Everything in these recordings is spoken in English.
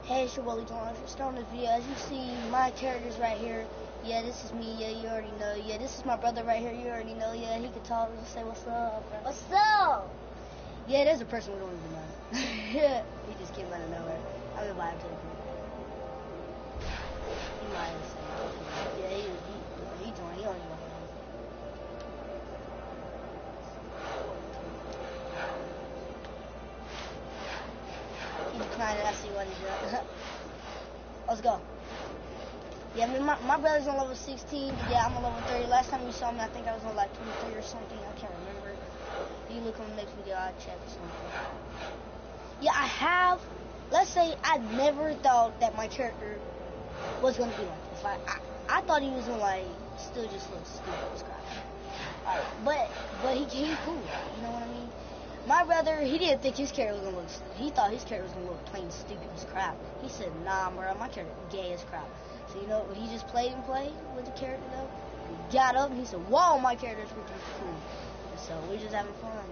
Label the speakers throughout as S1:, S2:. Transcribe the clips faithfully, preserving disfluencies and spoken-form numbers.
S1: Hey, it's your Willie John. For starting this video, as you see, my character's right here. Yeah, this is me. Yeah, you already know. Yeah, this is my brother right here. You already know. Yeah, he can talk and say what's up. What's up? Yeah, there's a person we don't even know. Yeah, he just came out of nowhere. I'm gonna buy him to the people. He might have said, yeah, he he he joined. He already know. He declined it. I see what he did. Let's go. Yeah, I mean, my, my brother's on level sixteen, but yeah, I'm on level thirty. Last time we saw me, I think I was on like twenty-three or something. I can't remember. If you look on the next video, I'll check or something. Yeah, I have. Let's say I never thought that my character was going to be like this. Like, I, I thought he was going to, like, still just look stupid as crap. Like, but, but he came cool. You know what I mean? My brother, he didn't think his character was going to look stupid. He thought his character was going to look plain stupid as crap. He said, nah, bro, my character gay as crap. So, you know, he just played and played with the character, though. He got up and he said, whoa, my character's freaking cool. And so, we're just having fun.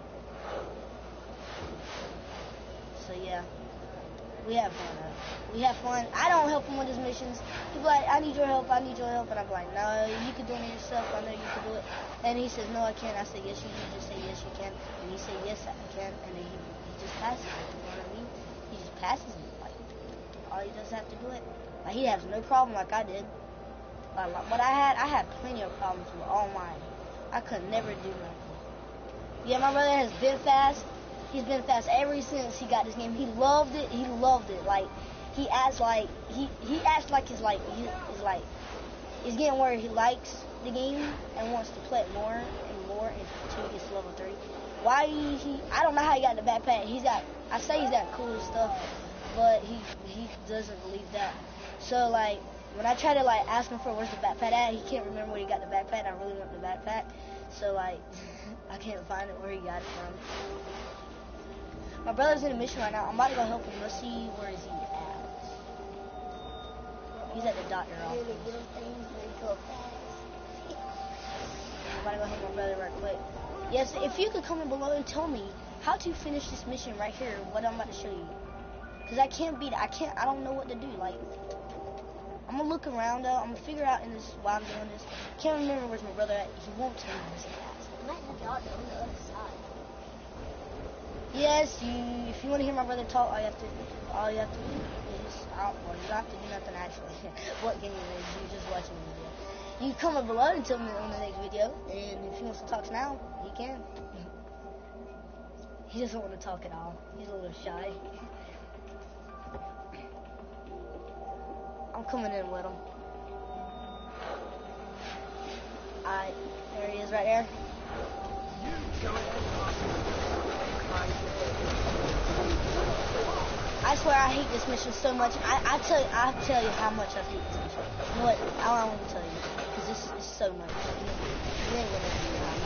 S1: So, yeah. We have fun, though. We have fun. I don't help him with his missions. He's like, I need your help, I need your help. And I'm like, no, you can do it yourself. I know you can do it. And he says, no, I can't. I say, yes, you can. Just say, yes, you can. And he said, yes, I can. And then he, he just passes it. You know what I mean? He just passes it. Like, all he does have to do it. Like, he has no problem like I did. Like, but I had, I had plenty of problems with all mine. I could never do nothing. Yeah, my brother has been fast. He's been fast ever since he got this game. He loved it. He loved it. Like, he acts like he he acts like he's like he, he's like he's getting where he likes the game and wants to play it more and more until he gets to level thirty. Why he, he I don't know how he got the backpack. He's got I say he's got cool stuff, but he he doesn't believe that. So like when I try to like ask him for where's the backpack at, he can't remember where he got the backpack. I really want the backpack, so like I can't find it where he got it from. My brother's in a mission right now. I'm about to go help him. Let's see where is he at. He's at the doctor office. I'm about to go help my brother right quick. Yes, if you could comment below and tell me how to finish this mission right here, what I'm about to show you. Because I can't beat it. I can't, I don't know what to do. Like, I'm going to look around though. I'm going to figure out in this while I'm doing this. Can't remember where's my brother at. He won't tell me where's he at. I'm at the doctor on the other side. Yes, you. If you want to hear my brother talk, all you have to, all you have to do is, uh, well, you don't have to do nothing actually. What game it is? You just watching the video. You can comment below and tell me on the next video. And if he wants to talk now, he can. He doesn't want to talk at all. He's a little shy. I'm coming in with him. Alright, there he is, right there. I swear I hate this mission so much. I I tell you, I tell you how much I hate this mission. You know what? I don't want to tell you because this is so much. You ain't gonna do that.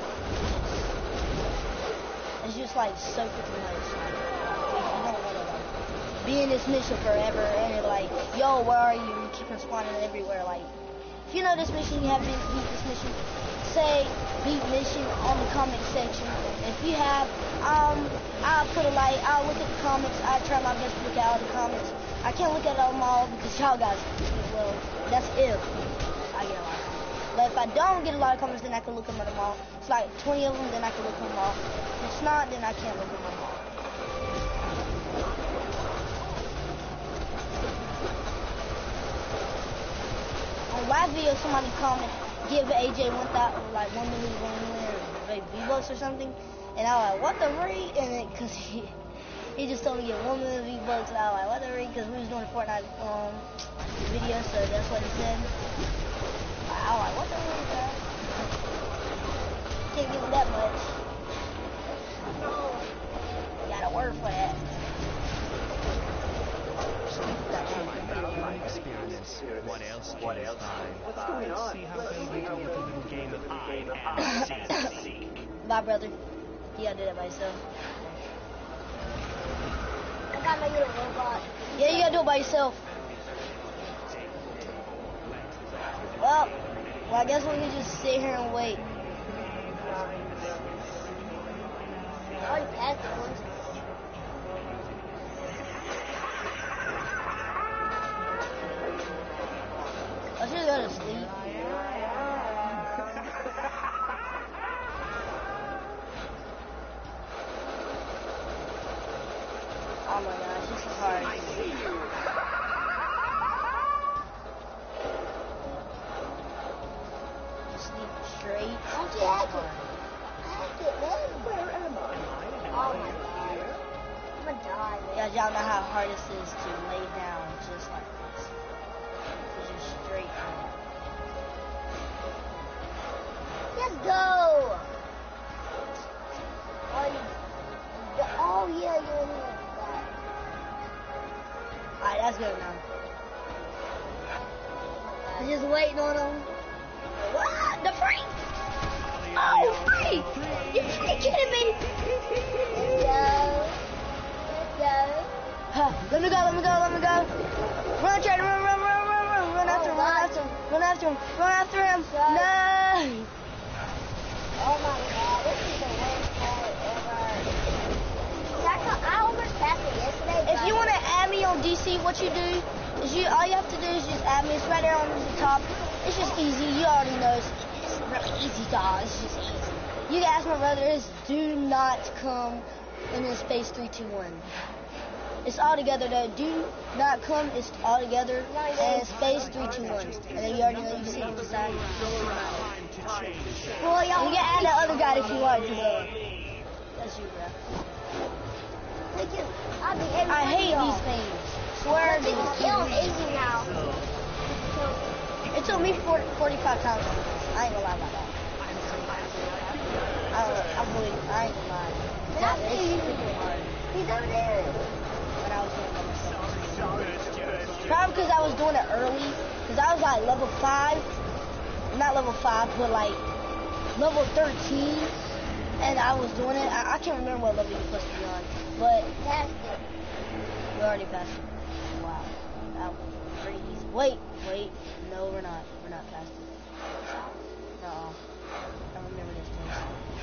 S1: It's just like so freaking much. Like, you don't want to like be in this mission forever and you're like, yo, where are you? You keep respawning everywhere. Like, if you know this mission, you have been beat this mission. Say beat mission on the comment section. If you have, um, I'll put a like, I'll look at the comments. I try my best to look at all the comments. I can't look at them all because y'all guys, well, that's if I get a lot of comments. But if I don't get a lot of comments, then I can look at them all. It's like twenty of them, then I can look at them all. If it's not, then I can't look at them all. On last video, somebody commented, give A J one thousand, like one million, one million V-Bucks or something, and I was like, what the freak? And it, cause he, he just told me to get one million V-Bucks, and I was like, what the freak? Cause we was doing a Fortnite um video, so that's what he said. I was like, what the freak, bro? Can't give him that much. You gotta work for that.
S2: Experience. What else can
S3: What
S2: you
S3: else?
S2: find?
S3: What's going
S2: Let's
S3: on?
S2: see how
S3: Let's
S2: they
S3: see how
S2: do with a little game of hide and seek.
S1: Bye, brother. You gotta do that by yourself. I got my little robot. Yeah, you gotta do it by yourself. Well, well, I guess we can just sit here and wait. I already passed it once. Oh my gosh, this is hard. Sleep straight.
S3: Don't you hack it? Hack it, man. Where am I? Oh my god. I'm gonna die, man.
S1: Guys, y'all know how hard this is to lay down just like this. It's just straight down.
S3: Let's go. Oh, you, oh yeah, you're in here.
S1: Alright, that's good enough. I'm just waiting on him. What? The freak! Oh, freak! You freak kidding me?
S3: Let's go. Let's go.
S1: Huh, let me go, let me go, let me go. Run, Trey, run, run, run, run, run, run after him, run after him, run after him, run after him. No!
S3: Oh my god, this is the worst part ever. I almost passed it yesterday.
S1: If you want to add me on D C, what you do is you all you have to do is just add me. It's right there on the top. It's just easy. You already know it's, it's really easy, dog. It's just easy. You can ask my brother. It's do not come in this space three two one. It's all together. The do not come is all together and space three two one. And then you already know you see it beside it.
S3: Well, y'all
S1: You can add that other guy if you want to. Though. That's you, bro.
S3: Thank you. I'll be every
S1: I hate
S3: y'all.
S1: these things. Swear to
S3: You can kill him easy now.
S1: It took me forty, forty-five times. I ain't gonna lie about that. I don't know. I really, I ain't gonna lie.
S3: But I
S1: It's
S3: see you.
S1: super hard
S3: He's over there.
S1: when I was doing it myself. Probably because I was doing it early. Because I was like level five. Not level five, but like level thirteen. And I was doing it. I, I can't remember what level you're supposed to be on. But
S3: Passed it.
S1: we already passed it. Wow. That was pretty easy. Wait, wait. No, we're not. We're not past it. No. I remember this place.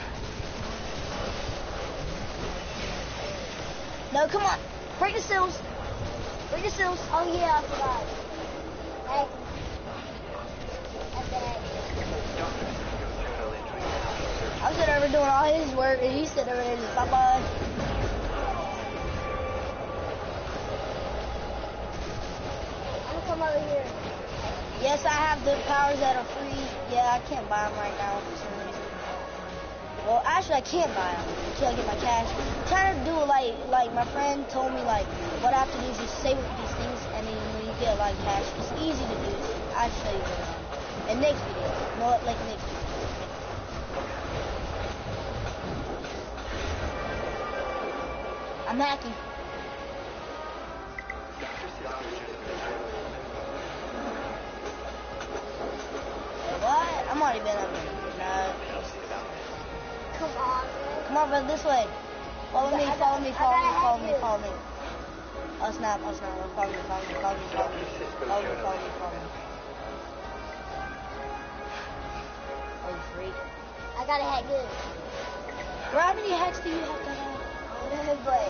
S1: No, come on. Break the seals. Break the seals.
S3: Oh yeah, I forgot. Hack it. That's the hack.
S1: I was sitting over doing all his work, and he's sitting over there just bye-bye.
S3: I'm gonna come over here.
S1: Yes, I have the powers that are free. Yeah, I can't buy them right now for some reason. Well, actually, I can't buy them until I get my cash. I'm trying to do it like, like my friend told me, like, what I have to do is just save up these things, and then when you get, like, cash, it's easy to do. I'll show you later on. In next video. You know what? Like, next video. I'm hacking. What? I'm already been up there. No.
S3: Come on, man.
S1: Come on, brother, this way. Follow me, follow me, follow me, follow me, follow me. Oh snap, oh snap, oh, follow me, follow me, follow me, follow me. Follow me, follow me, follow me. Oh, freak.
S3: I gotta hack good.
S1: Bro, how many hacks do you have to have?
S3: But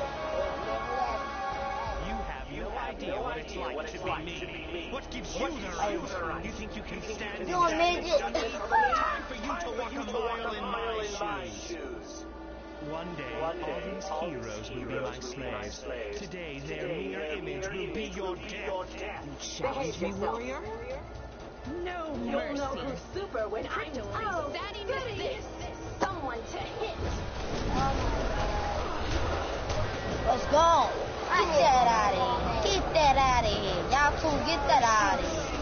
S2: You have no idea what it's like to be me. What gives you the right? You think you can stand in
S3: You're a
S2: that
S3: midget.
S2: Time for you to walk a mile in my shoes. One day, all these heroes will be my slaves. Today, their mere image will be your death. You challenge me, warrior? No
S4: You'll
S2: mercy.
S4: know who's super when I'm oh, Daddy goody. Someone to hit.
S1: Let's go. Get that out of here. Get that out of here. Y'all cool, get that out of here.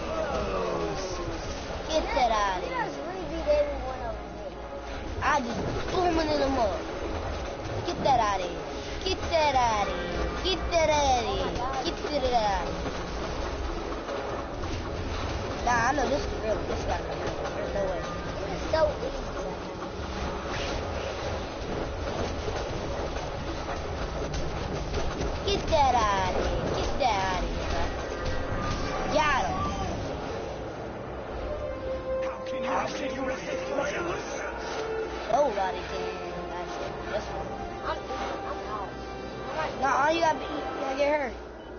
S1: Get that out of
S3: You
S1: here.
S3: just really beat everyone over here.
S1: I just boom it in the mud. Get that out of here. Get that out of here. Get that out of here. Get that out of here. Nah, I know this is real. This gotta be real. There's no way.
S3: This is so easy.
S1: Get that out of here. Get that out of here. Got him.
S2: How can you resist my
S1: Nobody can. Actually, this one.
S3: I'm, I'm out.
S1: Nah, all you gotta be, you gotta get hurt.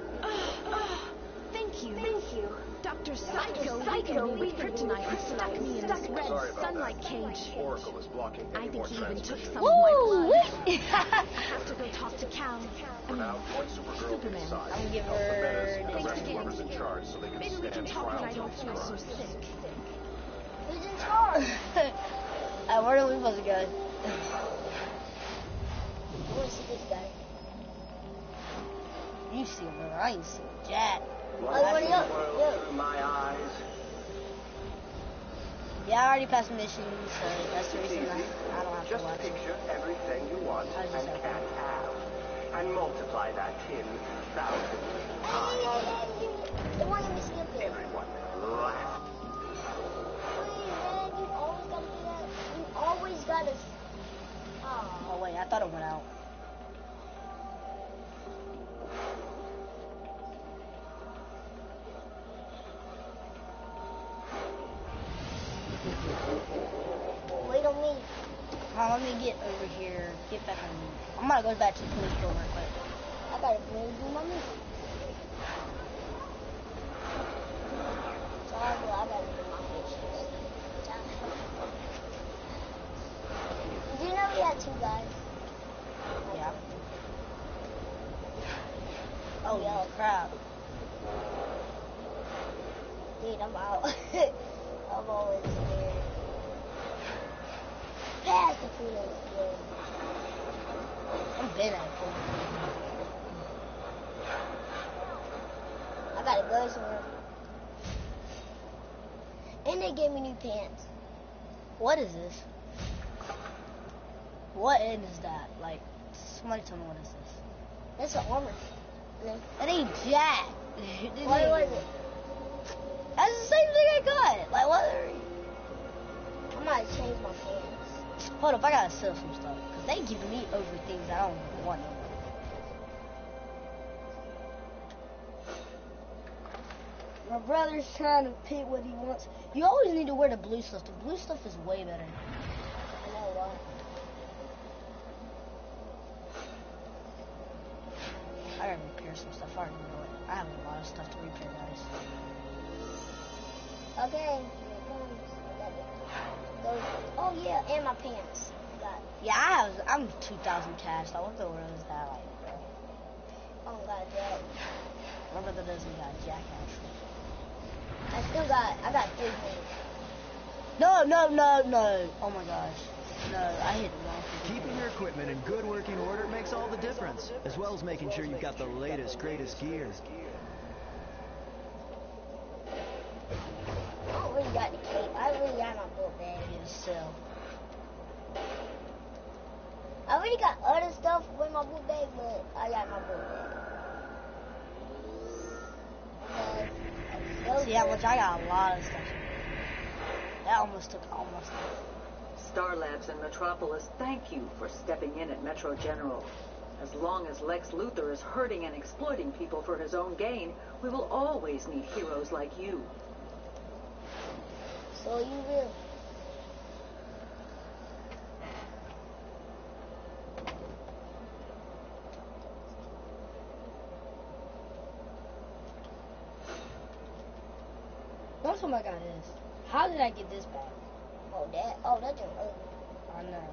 S4: Thank you. Thank you. Doctor Psycho weakened me with kryptonite and stuck me in this red sunlight cage.
S5: Oracle is blocking
S4: I
S5: any more
S4: think he even took
S5: transmission.
S4: some of my
S1: Woo!
S4: blood.
S1: Wee.
S4: I have to go talk to Cal. I mean,
S5: Deploy Supergirl
S4: Superman.
S5: inside.
S1: I'm gonna give
S5: Help the
S1: her
S5: Metas
S1: the-
S5: arrest whoever's in charge so they can
S4: Maybe we can
S5: stand
S4: talk
S5: trial
S4: when I
S5: to
S4: don't
S5: these
S4: feel so
S5: crimes.
S4: sick.
S3: Who's in charge?
S1: Uh, where are we supposed to go?
S3: I want to see this guy.
S1: You see him, brother. I ain't seen Jack.
S3: Everybody up. Look.
S5: Through my eyes.
S1: Yeah, I already passed the mission, so that's the reason I, I don't have to
S5: Just
S1: watch it.
S5: picture everything you want
S1: I was
S5: and
S1: just
S5: can't have, and multiply that ten thousand times.
S3: The one you see up there.
S5: Everyone laugh.
S3: Please, man, you always gotta do that. You always gotta. Oh.
S1: Oh, wait, I thought it went out.
S3: Wait on me.
S1: Come on, let me get over here. Get back on. I'm gonna go back to the police store real quick.
S3: I gotta really do my mission. Sorry, but I gotta do my missions. Did you know we had two guys?
S1: Yeah. Oh,
S3: Yeah.
S1: crap.
S3: Dude, I'm out. I'm always scared. Pass the food on the floor.
S1: I'm been at it.
S3: I gotta go somewhere. And they gave me new pants.
S1: What is this? What is that? Like, somebody tell me what is this?
S3: That's an armor. No.
S1: That ain't Jack.
S3: What was it?
S1: That's the same thing I got. Like, what? Are you...
S3: I might change my pants.
S1: Hold up, I gotta sell some stuff. Because they give me over things I don't even want. My brother's trying to pick what he wants. You always need to wear the blue stuff. The blue stuff is way better.
S3: I know what.
S1: I gotta repair some stuff. I already know it. I have a lot of stuff to repair, guys.
S3: Okay, here it comes. I got it. Those, oh yeah, and my pants. Got it.
S1: Yeah, I have. I'm two thousand cash. So what the world is that like, bro?
S3: I don't got that.
S1: My brother doesn't got Jack actually.
S3: I still got, I got three pants.
S1: No, no, no, no. Oh my gosh. No, I hit the wrong thing.
S6: Keeping your equipment in good working order makes all the difference, as well as making sure you've got the latest, greatest gear.
S3: I don't really got the cape. I really got my book bag.
S1: Yeah, so.
S3: I already got other stuff with my book bag, but I got my book bag. Okay. Those
S1: See how
S3: are-
S1: much I got a lot of stuff. That almost took almost.
S7: Star Labs and Metropolis thank you for stepping in at Metro General. As long as Lex Luthor is hurting and exploiting people for his own gain, we will always need heroes like you.
S3: So you will.
S1: Don't tell me I got this. How did I get this back?
S3: Oh, that. Oh, that's your ugly.
S1: I know.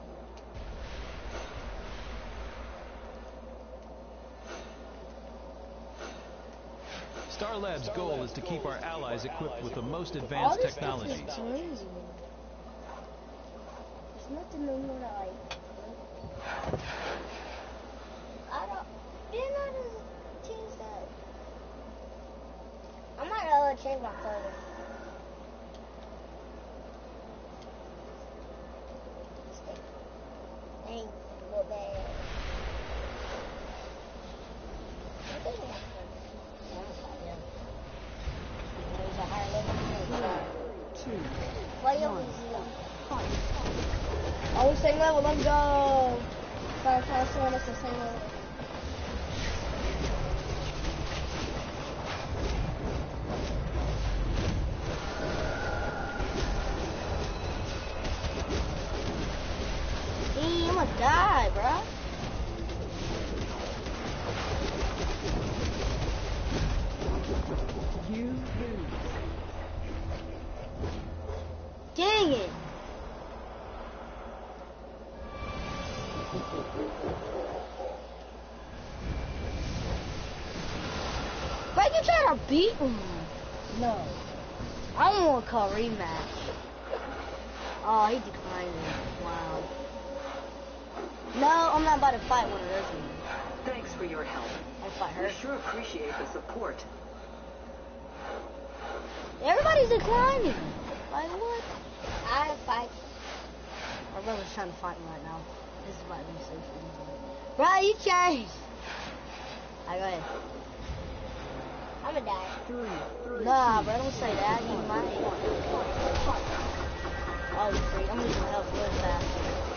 S8: Star Labs' goal is to keep our allies equipped with the most
S1: All
S8: advanced
S1: this stuff is
S8: technologies.
S1: crazy. There's nothing no more that like.
S3: I don't. Didn't I just change that? I might uh, change my color. Ain't look bad. I think I got color.
S1: There's a higher level.
S3: Why you always zero?
S1: Oh, same level. Let's go. Find find someone that's the same level. Hey, I'm gonna die, bruh.
S4: You lose.
S1: Dang it. you trying to beat me? No. I don't want to call rematch. Oh, he declined it. Wow. No, I'm not about to fight one of those men.
S7: Thanks for your help.
S1: I'll fight her.
S7: We sure appreciate the support.
S1: Everybody's declining. Like what?
S3: I have fight.
S1: My brother's trying to fight me right now. This is about to be so funny. Bro, you changed. Alright, go ahead.
S3: I'm gonna die.
S1: Nah, bro, don't say that. You might. Oh, you freak. I'm losing health really fast.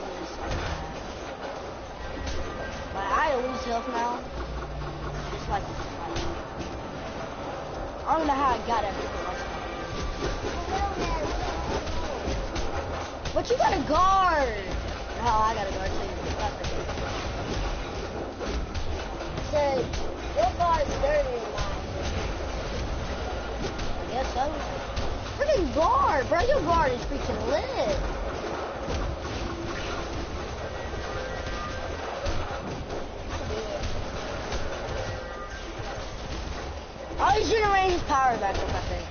S1: Like, I lose health now. Just like, like, I don't know how I got everything. But you got a guard. Oh, I got a guard too. That's okay.
S3: So, your guard's dirty than mine.
S1: I guess so. Freaking guard, bro. Your guard is freaking lit. Oh, he's generating his power back up, I think.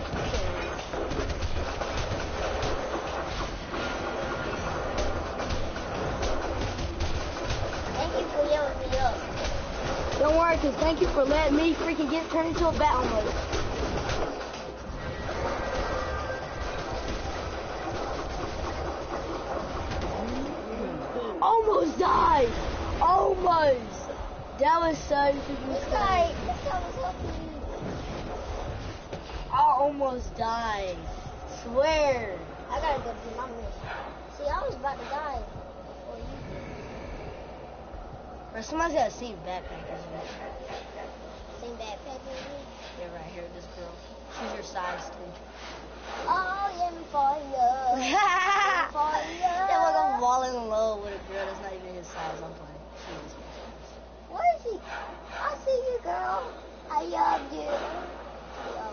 S3: Thank you for yelling me up.
S1: Don't worry, because thank you for letting me freaking get turned into a bat almost. Almost died! Almost! That was so freaking
S3: This
S1: close.
S3: guy, this guy was helping you.
S1: I almost died. Swear.
S3: I gotta go do my mission. See, I was about to die before you did.
S1: Bro, somebody's got the same backpack as you.
S3: Same backpack as me.
S1: Yeah, right here, this girl. She's your size, too.
S3: Oh, let me fall in love.
S1: Yeah,
S3: Fall in love.
S1: like I'm falling in love with a girl that's not even his size. I'm playing. She is.
S3: Where is he? I see you, girl. I love you. Yo.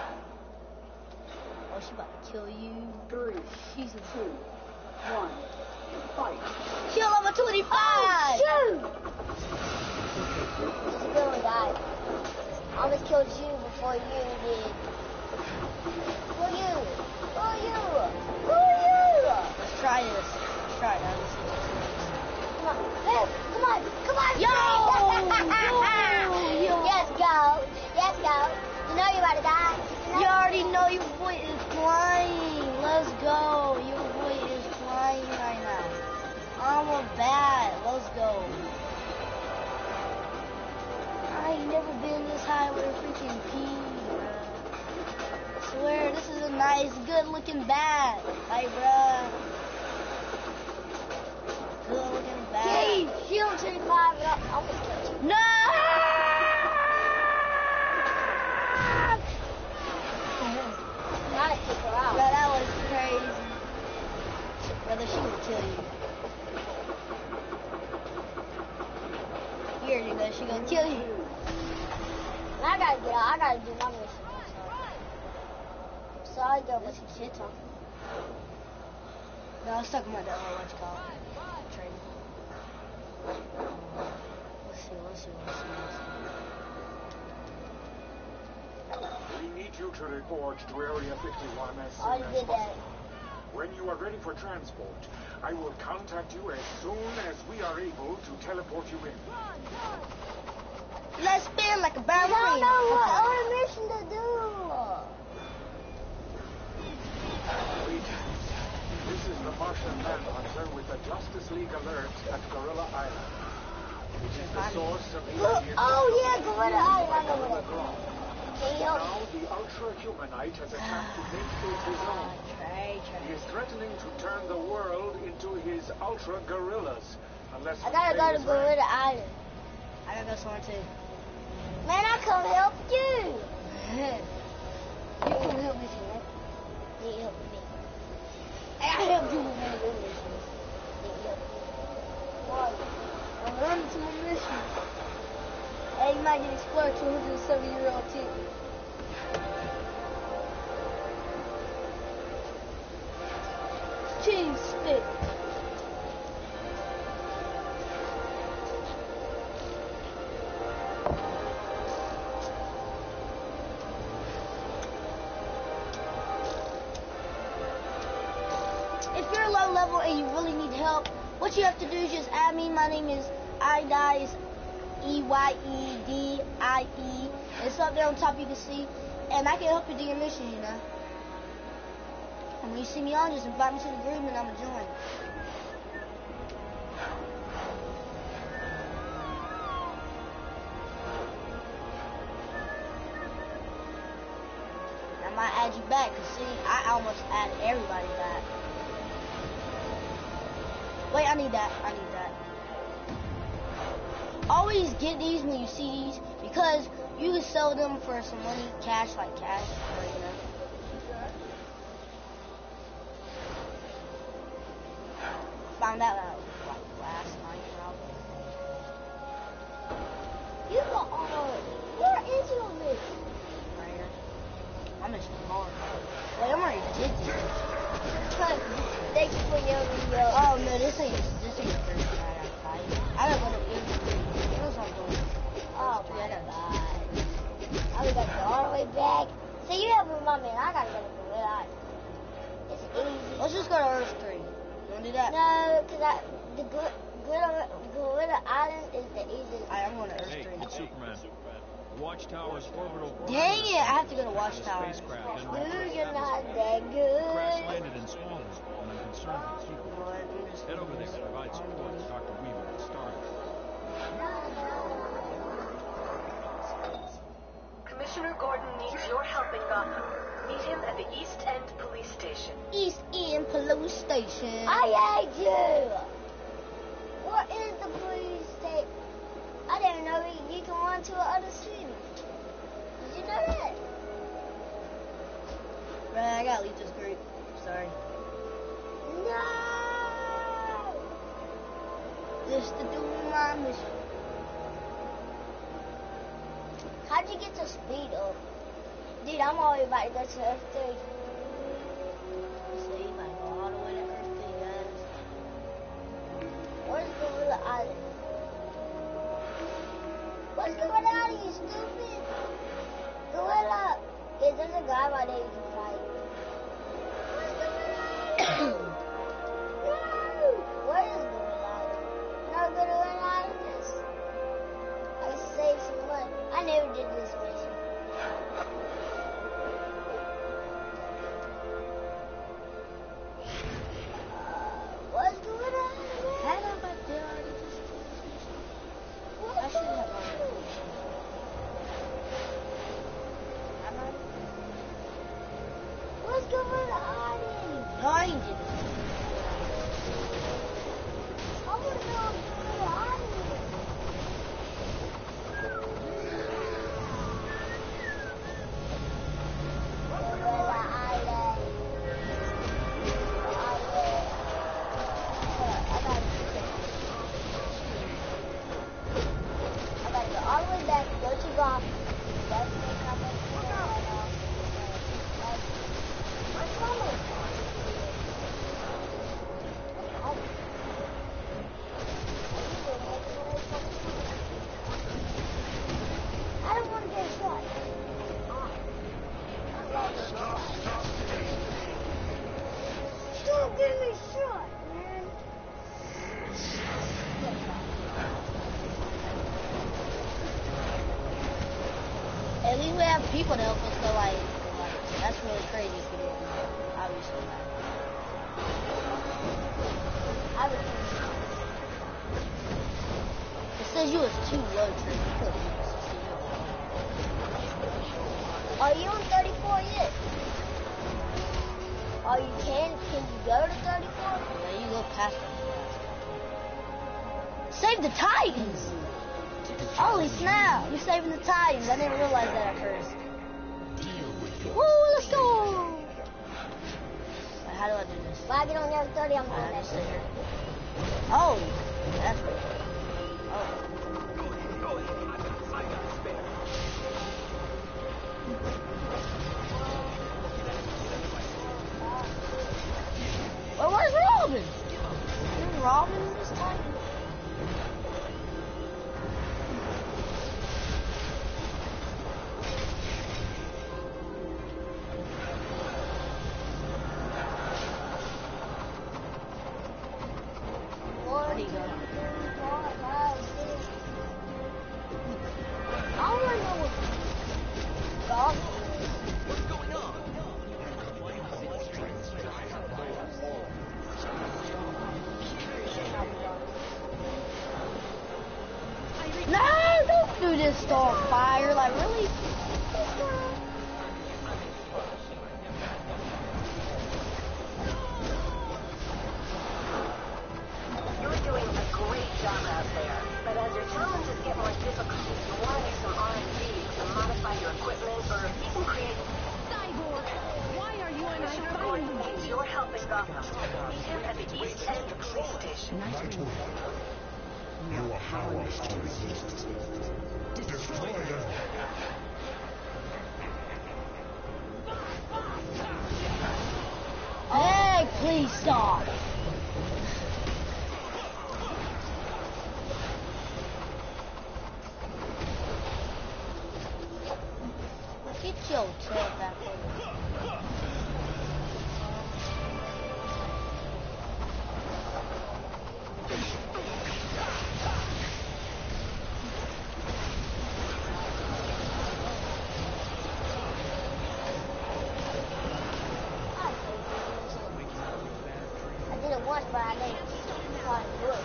S1: Oh, she about to kill you.
S7: Three,
S1: She's a
S7: two, one, fight.
S1: Kill level twenty-five!
S3: Oh, shoot! She's gonna die. I almost killed you before you did. For you! For you! For you!
S1: Let's try this. Let's try it. Let's see what's
S3: Come on. Hey, come on. Come on.
S1: Yo! Yo! Yo!
S3: Yes, go. Yes, go. You know you're about to die. You, know
S1: You already know your boy is flying. Let's go. Your boy is flying right now. I'm a bat. Let's go. I ain't never been this high with a freaking pea, bruh. I swear, this is a nice, good-looking bat. Like, bruh. Good-looking bat.
S3: Hey, shield twenty-five. And I'll almost killed you.
S1: No!
S3: Gotta kick her out.
S1: Bro, that was crazy. Brother, she will kill you. Here you go, she gonna kill you.
S3: And I gotta get out. I gotta do my mission. I'm sorry, girl.
S1: What's your shit talking? No, I was talking about that one, what you call it? Training. Let's see, let's see, let's see, let's see.
S9: We need you to report to Area fifty-one as
S3: I
S9: soon as
S3: did that.
S9: possible. When you are ready for transport, I will contact you as soon as we are able to teleport you in.
S1: Let's spin like a
S3: I
S1: ballerina.
S3: don't know what other mission to do.
S9: Greetings. This is the Martian Manhunter with the Justice League alert at Gorilla Island. It is the source of the
S3: Look,
S9: alien
S3: oh yeah,
S9: technology
S3: Gorilla Island. I know
S9: on the
S3: where
S9: ground.
S3: Can you help?
S9: Now the ultra-humanite has attacked to make it his own.
S1: Try, try.
S9: He is threatening to turn the world into his ultra-gorillas unless
S3: I
S9: we
S3: gotta
S9: pay
S3: go to
S9: his
S3: Gorilla
S9: ransom.
S3: Island.
S1: I gotta go somewhere too.
S3: Man, I come help you.
S1: You can help me for what?
S3: You help me.
S1: I help you with my good missions.
S3: You help me.
S1: Why? I'm running to my mission. Hey, you might get explored to a one hundred seventy year old too. Cheese stick. what you have to do is just add me. My name is Eyedies, E Y E D I E. It's up there on top, you can see. And I can help you do your mission, you know. And when you see me on, just invite me to the group and I'm going to join. I might add you back, because see, I almost added everybody back. Wait, I need that. I need that. Always get these when you see these, because you can sell them for some money, cash, like cash, or, you know. Found out that like last night, probably.
S3: You got all. Where is your mission?
S1: Right here. My mission is hard. Wait, I'm already did this.
S3: Thanks for your video.
S1: Oh no, this ain't this ain't the first time I got fight. I gotta go to Israel. It was on going.
S3: Oh my god. I gotta go all the way back. So you have with my man. I gotta go to Gorilla. It's easy.
S1: Let's just go to Earth three. You wanna do that?
S3: No, because I the Gor- Gorilla, Gorilla Island is the easiest.
S1: Alright, I'm going to Earth
S8: Hey,
S1: three.
S8: it's Superman. Watchtower's orbital.
S1: Dang it, I have to go to Watchtower.
S8: Spacecraft en
S3: Dude,
S8: route.
S3: you're not that good.
S8: Crash landed in Smallville, and I'm concerned for
S1: You know
S8: Superman.
S1: what, I'm just
S8: Head over
S1: gonna
S8: there,
S1: just-
S8: provide support to Doctor Weaver at Starlight.
S10: Commissioner Gordon needs your help in Gotham. Meet him at the East End Police Station.
S1: East End Police Station.
S3: I hate you. What is the police state? I didn't know you you can run to another city. Did you know that?
S1: Right, I gotta leave this group. Sorry.
S3: No.
S1: Just to do my mission.
S3: How'd you get to speed up? Dude, I'm already about to go to Earth three.
S1: So you might go all the way to Earth three, guys.
S3: Where's Gorilla Island? What's going on, you stupid? Gorilla! Hey, there's a guy right there you can fight. Where's Gorilla Island? No! Where is Gorilla Island? No, Gorilla Island is. I saved some money. I never did this mission. What's going on?
S1: Had I but there already just I should have already. Have I?
S3: What's going on?
S1: No, I ain't did this.
S3: I want to know what's going on. Gorilla Island. Island. I gotta I gotta go all the way back, go to Gotham. That's the comment. What's coming? I don't want to get shot. Don't get me shot, man.
S1: At least we have people to help us, but like, like that's really crazy if we didn't, obviously.
S3: I was.
S1: It says you was too low, Trey. You could
S3: Are you on thirty-four yet? Are you can? Can you go to thirty-four?
S1: Yeah, you go past them. Save the Titans! Holy snap! You're saving the Titans. I didn't realize that at first. Woo, let's go! Wait, how do I do this?
S3: When I get on level thirty, I'm
S1: I
S3: going
S1: just
S3: to
S1: sit here. Oh, that's pretty cool. Oh. Well, where's Robin? Is Robin this time?
S3: More
S1: this Starfire, like really?
S10: You're doing a great job out there, but as your challenges get more difficult, you want to do some R and D to modify your equipment or even create...
S4: Cyborg! Why are you on
S10: Commissioner Gordon needs your help in Gotham. Meet him at the East End Police Station.
S11: You are powerless to resist. Destroy them!
S1: Hey, please stop! Get your tail back over.
S3: I did it once, but I didn't want to do it.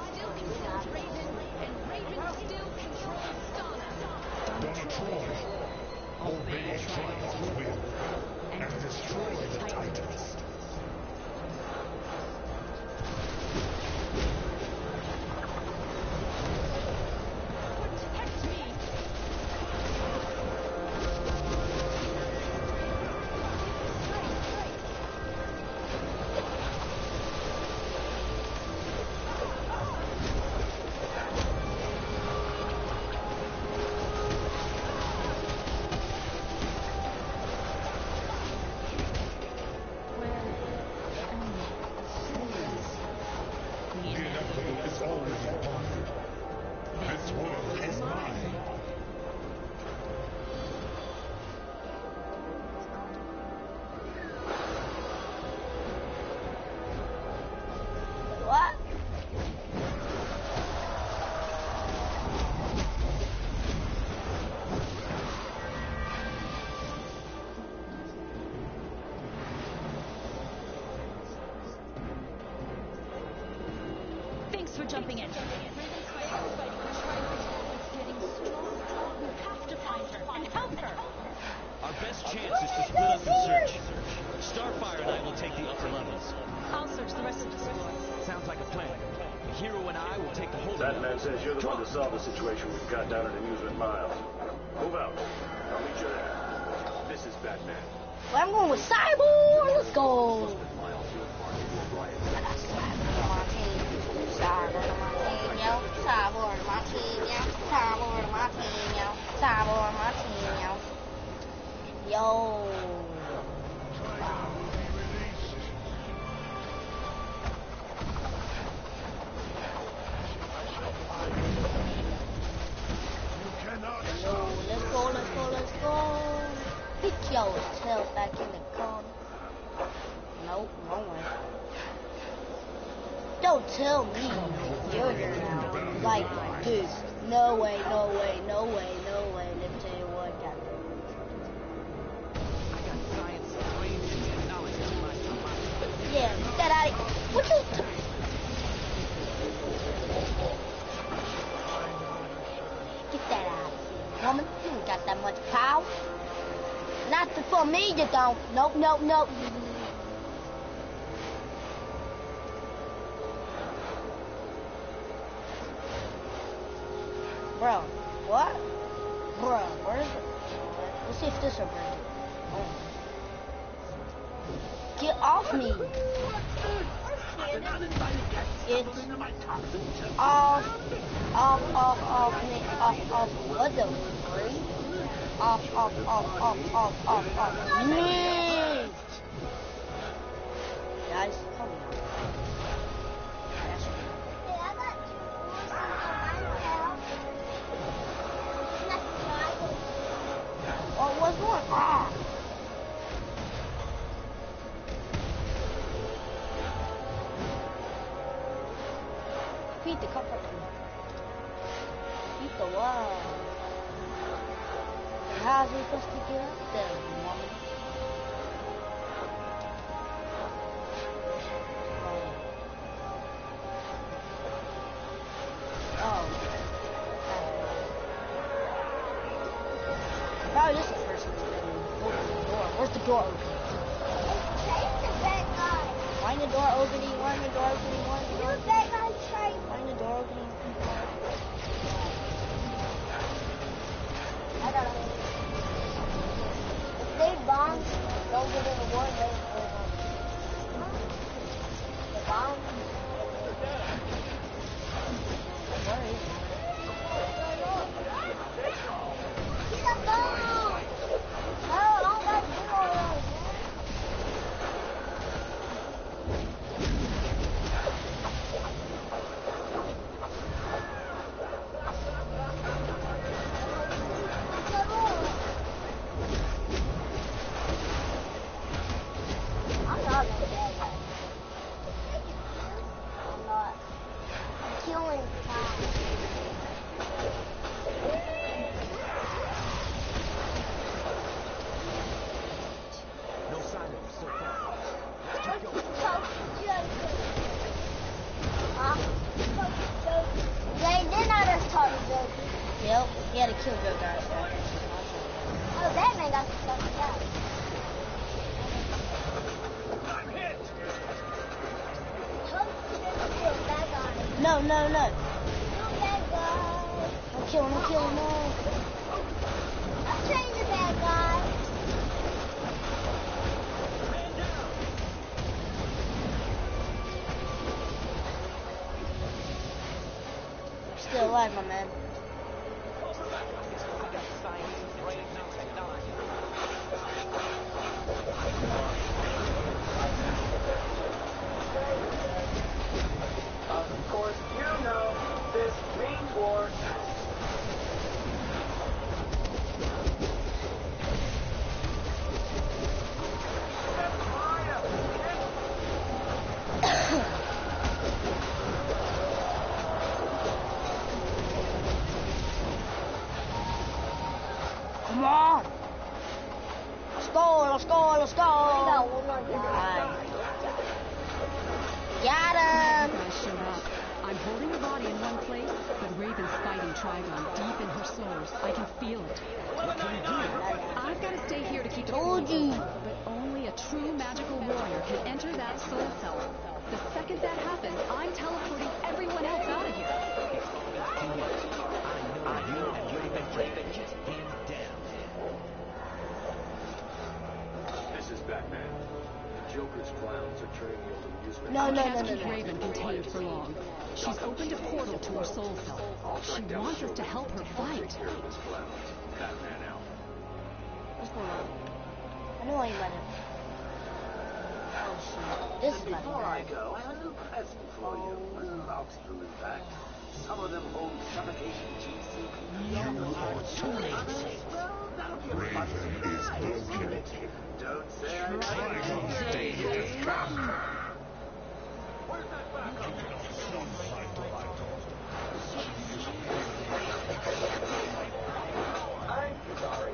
S11: Donna Troy, obey Triumph's will and destroy the Titans.
S1: What?
S4: Thanks for jumping in.
S8: Our best chance is to split up and search. Starfire and I will take the upper levels.
S4: I'll search the rest of the floor.
S8: Sounds like a plan. The hero and I will take the whole of
S12: That
S8: it.
S12: man says you're the one to solve the situation we've got down at Amusement Miles. Move out. I'll meet you there. This is Batman.
S1: Well, I'm going with Cyborg. Let's go. I got Cyborg on my team. Cyborg on my team, yo. Cyborg on my team, yo. Cyborg on my team, yo. Cyborg on my team, yo. Yo. Yo, let's go, let's go, let's go. Get your tail back in the corner. Nope, wrong way. Don't tell me you're here now. Like this. No way, no way, no way, no way. Let me tell you what, got
S8: I got science, brains, and technology on my side.
S1: Yeah, get that out of here. What you t- Get that out of here, woman. You ain't got that much power. Not for me, you don't. Nope, nope, nope. Bro, what? Bro, where is it? Let's see if this will bring it. Oh. Get off me. It's off, off, off, off me, off, off. What the freak? Off, off, off, off, off, off, off me. Guys, help me out. What was one? Ah! Beat the cup up to me. Beat the wall. And how's we supposed to get up there, woman? Oh. Oh. the door open.
S3: Chase the bad guy.
S1: Wind the door opening, wind the door opening, wind the door
S3: You bad guy chase.
S1: Wind the door opening.
S3: I got it. If they bomb, don't get in the war, they will go. The bomb. Where is it? He's a bomb! No, I don't got to do all that. I'm not a bad guy. I'm not. I'm killing time.
S6: No sign of him so far.
S3: They did not just talk to Joker.
S1: Yep, he had to kill Joe guys.
S3: Oh, Batman got the stuff out.
S9: I'm hit!
S3: Bad guy.
S1: No, no, no.
S3: No bad guy.
S1: I'm killing, I'm killing, no.
S3: I'm trying the bad guy.
S1: You're still alive, my man.
S5: Of course, you know this means war.
S1: Come on. Let's go, let's go, let's go.
S3: I got one more guy.
S1: Got him.
S13: Guys showed up. I'm holding her body in one place, but Raven's fighting Trigon deep in her source. I can feel it. What can we do? I've got to stay here to keep the
S1: Told you.
S13: But only a true magical warrior can enter that soul cell. The second that happens, I'm teleporting everyone else out of here.
S2: I know you and Raven Raven just him down.
S12: This is Batman. The Joker's clowns are turning the old amusement.
S1: No, no,
S13: I
S1: no,
S13: can't
S1: no,
S13: keep
S1: no.
S13: Raven contained for long. She's opened a portal to her soul cell. She wants us to help her fight.
S12: Take care of this clown. Batman out.
S1: What's going on? I know I ain't about to. Oh shit. This is about to
S9: Before I
S1: bad.
S9: go, I have a little present for you. Well, obstacle, in fact. Some of them hold suffocation G C.
S2: You are too late.
S9: Well, that'll be a fun surprise. Don't say I
S2: Trigon Stadium has come.
S9: Where's that backup? I'm sorry.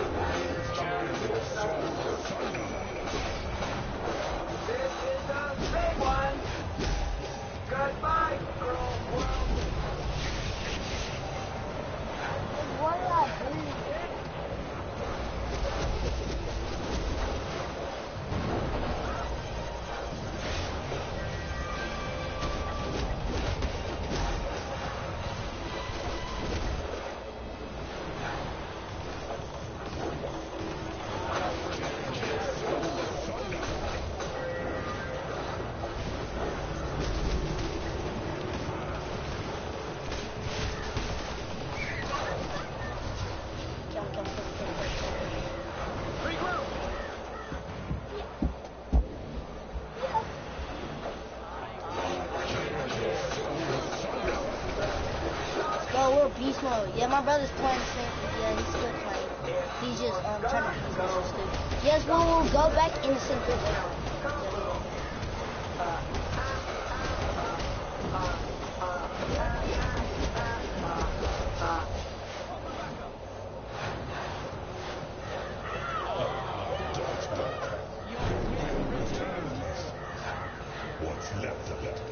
S9: This is a big one. Goodbye, girl world.
S3: What did I do?
S1: Kill, kill, kill, kill, kill.
S9: Regroup.
S1: Yo, we're beast mode. Yeah, my brother's playing the same. Yeah, he's still playing. He's just um trying to be interested. Yes, we will go back in the single player. Yeah, we will.
S11: What's left of it?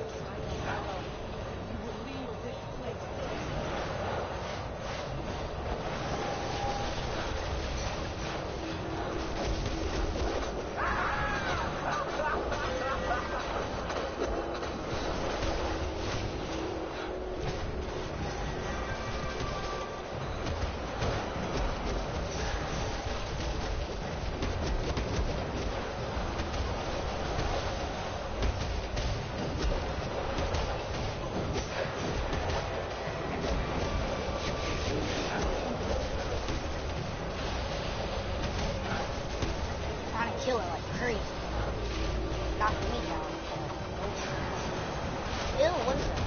S1: crazy. Knocked me down. Ew, what's that?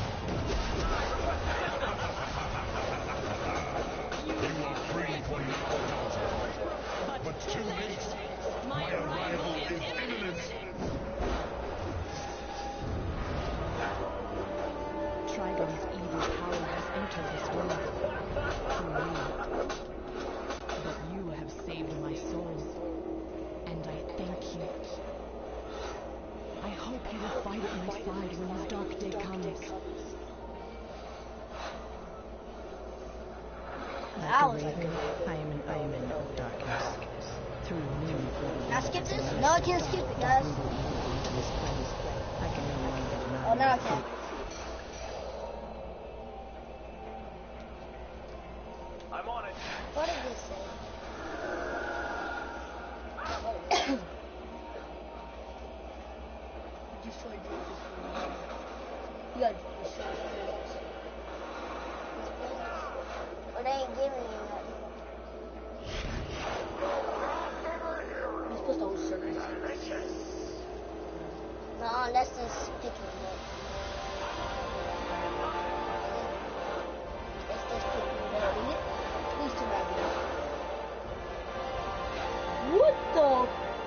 S11: You are free for now, but too late. My arrival is imminent.
S13: Trigon's evil power has entered this world through me. But you have saved my soul, and I thank you. I hope you will fight at my side when his dark day comes.
S1: I was like,
S14: I am an omen of darkness. Through me.
S1: Can I skip this? No, I can't skip it, guys.
S14: This place, I can no longer deny.
S1: Oh, now I can.
S5: I'm on it.
S3: What did this say?
S1: Destroy Jesus. You gotta destroy Jesus.
S3: But they ain't giving me nothing.
S1: You're supposed to hold circles.
S3: No, that's just picking it up. That's just picking it up.
S1: Please do not be. What the?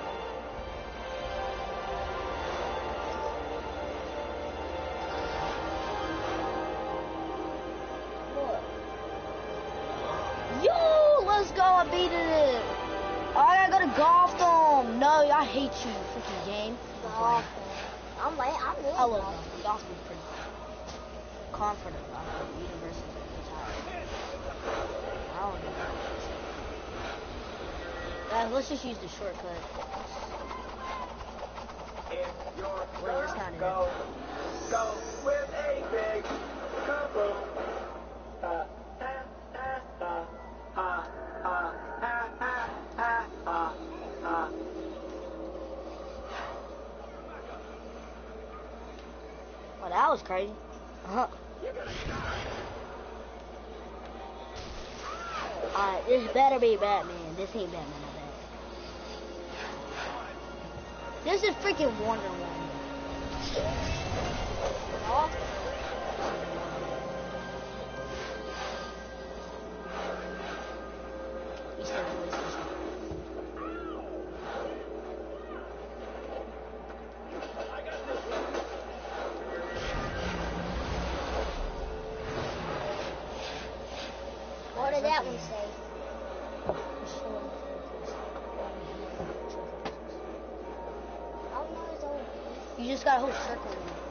S1: Yo, let's go. I beat it. I gotta go to golf dome. No, I hate you, freaking game.
S3: Golf. I'm like, I'm in.
S1: I love golf. Golf is pretty cool. Confident golf. University. I don't know. Guys, let's just use the shortcut.
S5: If you're
S1: Wait, it's not it.
S5: go, go with a big kaboom. Uh, ah, ah, ah, ah, ah, ah, ah, ah, ah, ah.
S1: Oh, that was crazy. Uh-huh. Alright, this better be Batman. This ain't Batman, I bet. This is freaking Wonder Woman. Oh. He said the police station.
S3: What did that one say? Oh no, it's over.
S1: You just got a whole circle.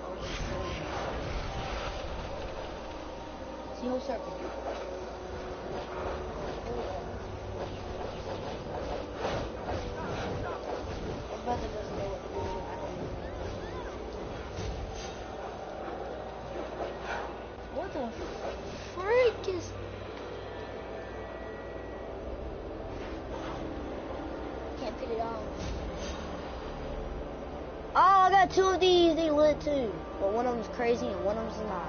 S1: See whole circle. My brother doesn't know what to do. I don't know. What the freak is?
S3: Can't put it on.
S1: Oh, I got two of these. They lit too. But one of them's crazy and one of them's not.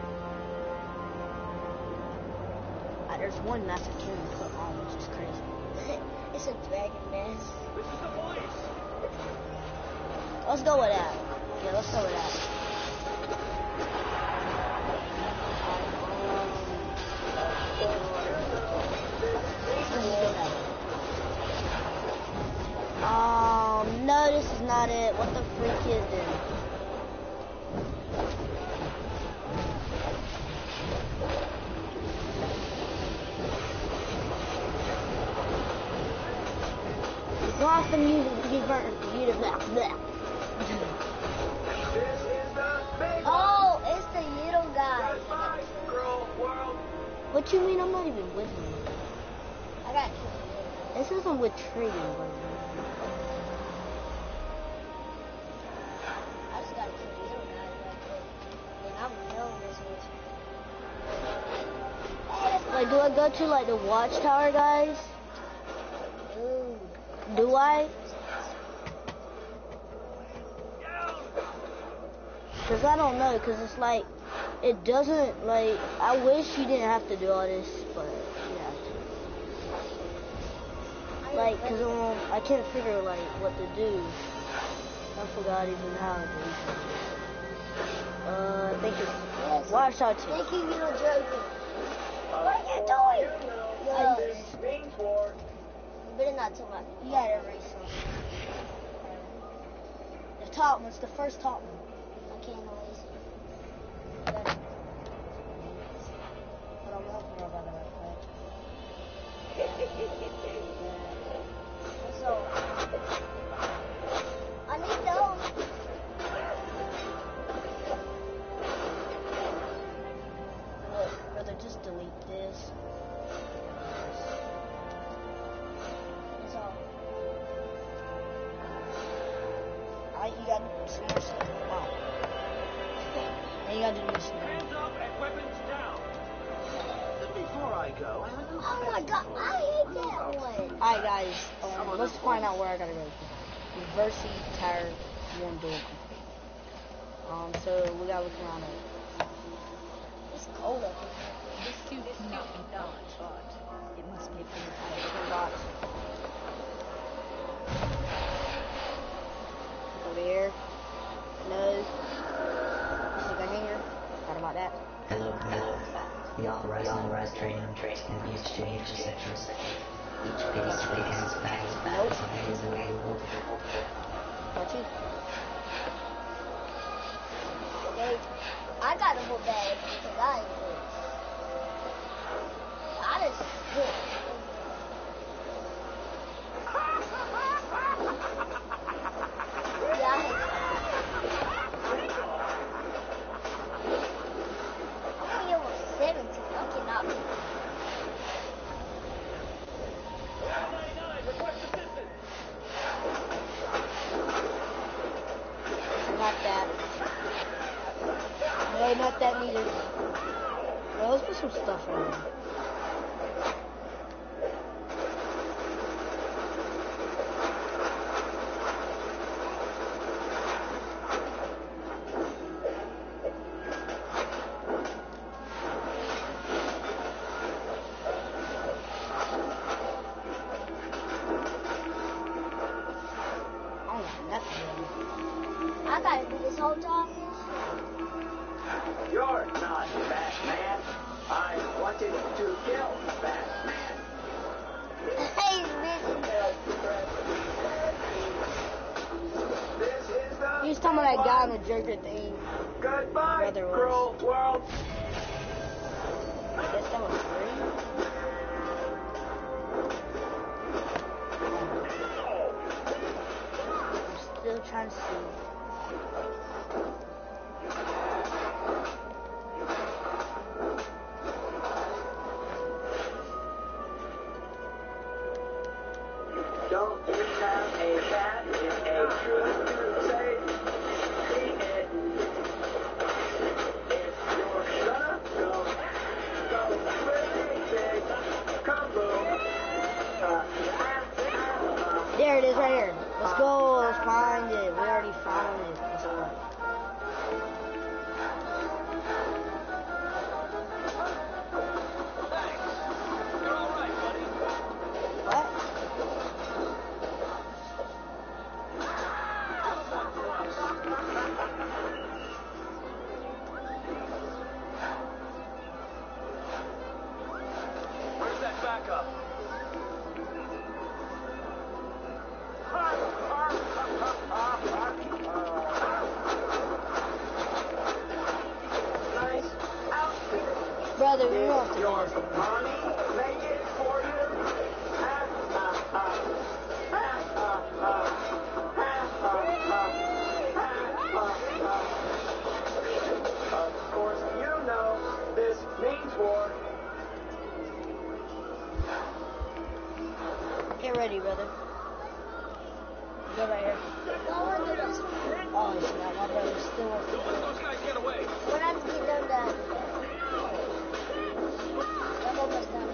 S1: Uh, there's one massive king put on, which is crazy.
S3: It's a dragon mess.
S5: This is the police.
S1: Let's go with that. Yeah, let's go with that. Um, no, this is not it. What the freak is this? Gotham uses be burnt. You blah blah.
S3: Oh, it's the little guy.
S1: What you mean? I'm not even with him.
S3: I got killed.
S1: This isn't with Trigon, bro.
S3: I just got to kill the little guy right quick. And I'm killing this one.
S1: Like, do I go to like the watchtower, guys?
S3: Ooh.
S1: Do I? Cause I don't know. Cause it's like it doesn't like. I wish you didn't have to do all this, but you have to.
S3: I
S1: Like, cause um, I can't figure like what to do. I forgot even how to do it. Uh, I think it's
S3: Yes.
S1: watch out to.
S3: Thank you, you know, joking. What are you doing? Yo, you better not too much.
S1: You gotta erase something. The top one's the first top one.
S3: I can't erase it.
S1: But I'm helping her about that.
S3: So, I need those.
S1: Look, brother, just delete this.
S3: That's all.
S1: I, you got some more stuff. Wow. And you gotta do this now.
S5: Hands up and weapons down.
S9: Before I go, I have a little
S3: Oh my god, I hate that one.
S1: Alright, guys, um, let's find out where I gotta go. University Tire one door. Um, so we gotta look around it.
S3: It's cold up here.
S13: This suit cannot be bought. It must be
S1: Alright, different box. Over here. Nose. Stick a hanger. Thought about that.
S15: Hello, hello. The authorized authorized training trace can be used to each section. Each piece begins back to back
S1: Nope.
S15: from his available.
S1: Got you.
S3: Hey, I got a whole bag because I ain't good. I just good. Yeah, I hate that. I'm only almost seventeen. I cannot be.
S1: Not that. No, not that neither. Well, let's put some stuff on there.
S3: I gotta do this whole job.
S5: You're not Batman. I wanted to kill Batman.
S3: Hey, bitch.
S5: This is the
S1: He's talking about that guy in the Joker thing.
S5: Goodbye,
S1: Brother was.
S5: cruel world.
S1: I guess that was free. I'm still trying to see.
S5: Don't you have a bat in a truth to say? See it. If you're gonna go, go really big, kaboom. Uh, ah, ah, ah.
S1: There it is right here. Let's go. Let's find it. We already found it. Let's go. What?
S5: Where's that backup? Nice outfit.
S1: Brother, we don't have to do
S5: Your
S1: this.
S5: mommy make it for you? Ah, ah, ah. Ah, ah, ah. Ah, ah, ah. Ah, ah, ah. Of course, you know this means war.
S1: Get ready, brother. Go right here. Oh, snap. My brother's still
S5: Don't let those guys get away.
S3: When I get done that, I'm almost done.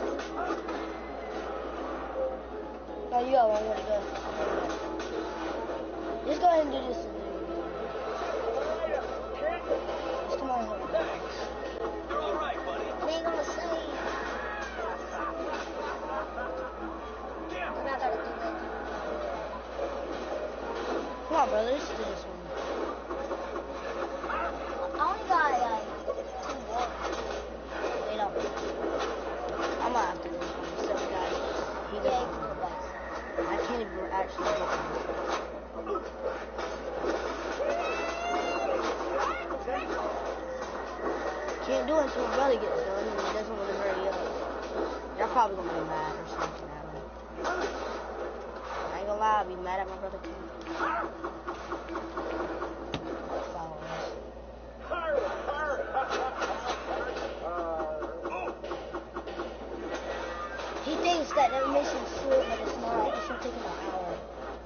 S1: Oh, you got one more to go. Just go ahead and do this. Just come on.
S5: You're all right, buddy.
S3: It ain't gonna save.
S5: Damn.
S3: When I
S1: on, brother. Let's do this one.
S3: I only got like two more.
S1: Wait up. I'm gonna have to do this one. So, guys, he
S3: Yeah,
S1: doesn't.
S3: you can go back.
S1: I can't even actually get this. Can't do it until my brother gets done, and he doesn't want to hurry up. Y'all probably gonna be mad or something. I don't know. I ain't gonna lie, I'll be mad at my brother too. Follow us. He thinks that that mission's short, but it's not. It should take him an hour.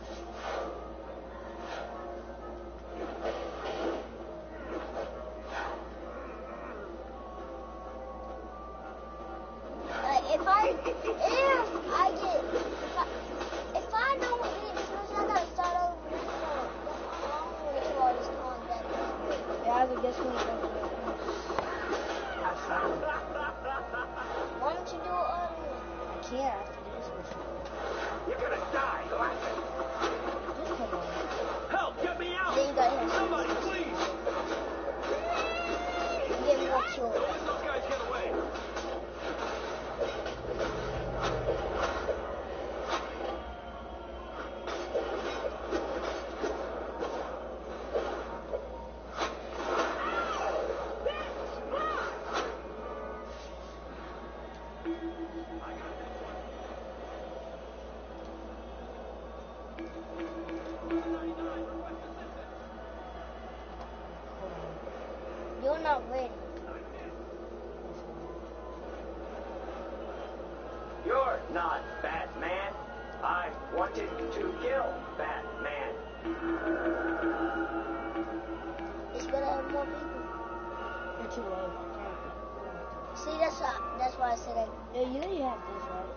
S3: Like if I, if I get, if I, if I don't get this mission, I gotta start over. So I'm gonna kill all these cons that are.
S1: Yeah, I would guess when you go to
S3: Why don't you do it earlier?
S1: I can't after this mission.
S5: You're gonna die, Galactus.
S1: Just come on.
S5: Help! Get me out!
S3: Then you got him.
S5: Somebody, please!
S3: You get more kills.
S5: Don't let those guys get away.
S3: You're not ready.
S5: You're not Batman. I wanted to kill Batman.
S3: It's gonna have more people.
S1: You're too low.
S3: See, that's why, that's why I said I.
S1: Yeah, you know you have this, right?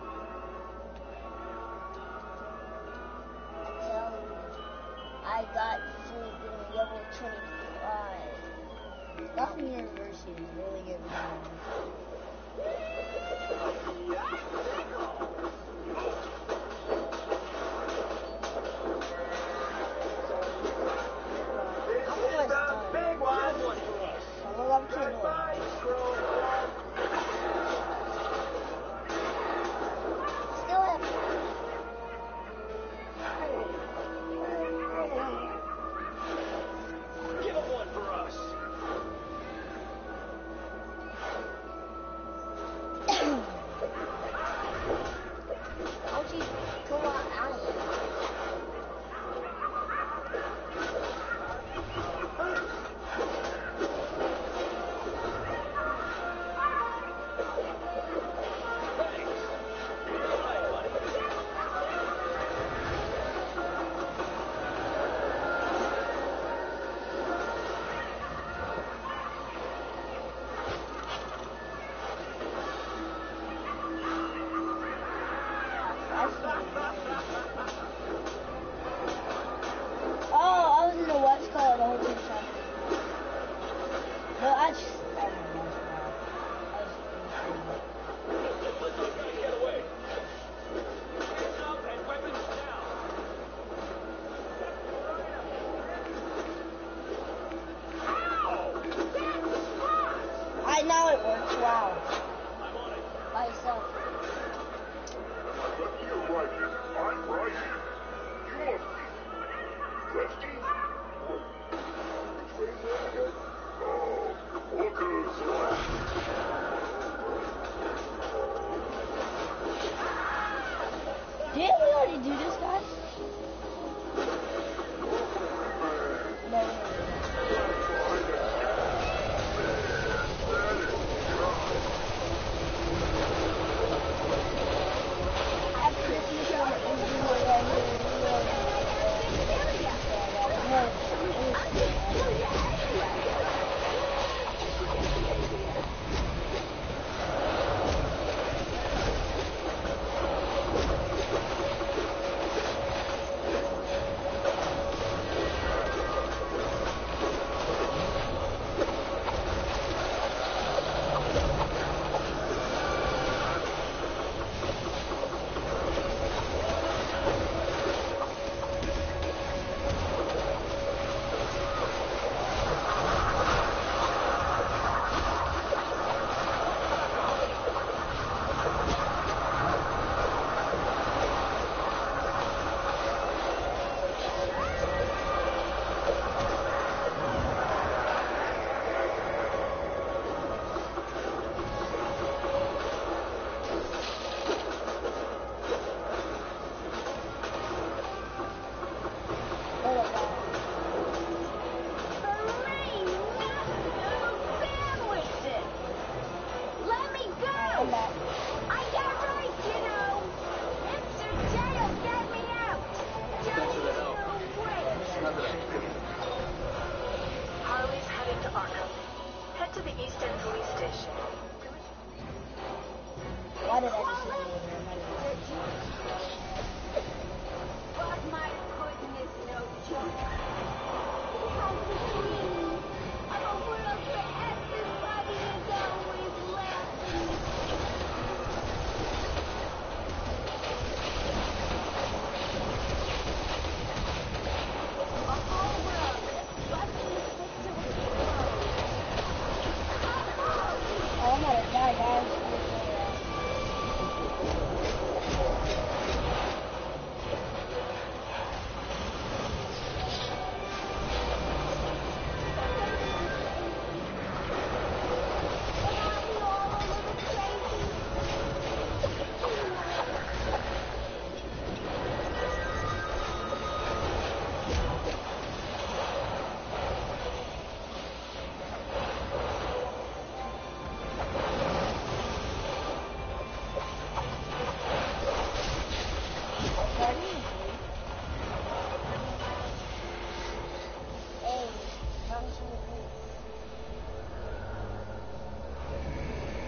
S3: I tell you, I got freaking level twenty-five.
S1: Gotham University is really getting hard.
S5: This is the big one. Goodbye, Skrull.
S3: Still have.
S5: Give him one for us.
S3: Why don't you go out, out of here?
S1: Oh, I was in the West Color the whole time. No, I just. Oh my gosh, wow. I was
S5: Let those guys get away. Hands up and weapons down.
S1: I know it works. Wow.
S5: I'm on it.
S3: By yourself.
S11: Left or right? I'm right. You must be lefty? What? Which way is that again? Oh, Walker's left.
S1: Didn't we already do this, guys? No, no, no. After this mission, I'm going to do it right here.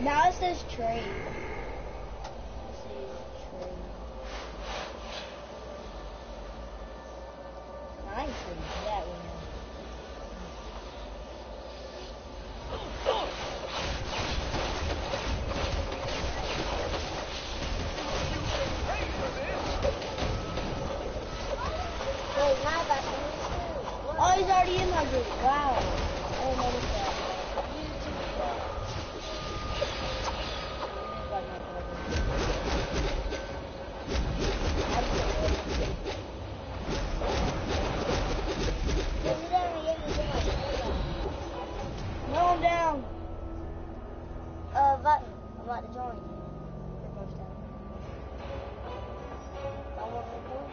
S1: Now it says trade. It says trade. I ain't trading for that right now. Oh, he's already in my group. Wow. I didn't notice that. No, I'm down.
S3: Uh, button. I'm about to join. You're both down. I want to join.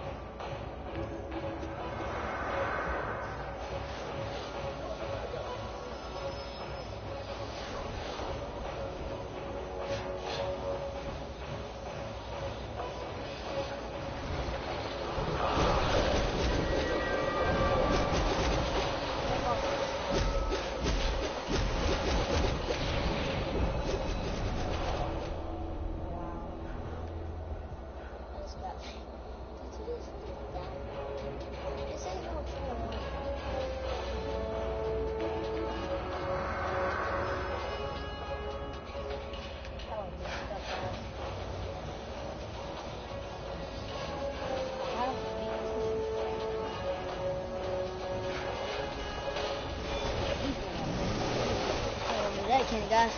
S1: That can guys.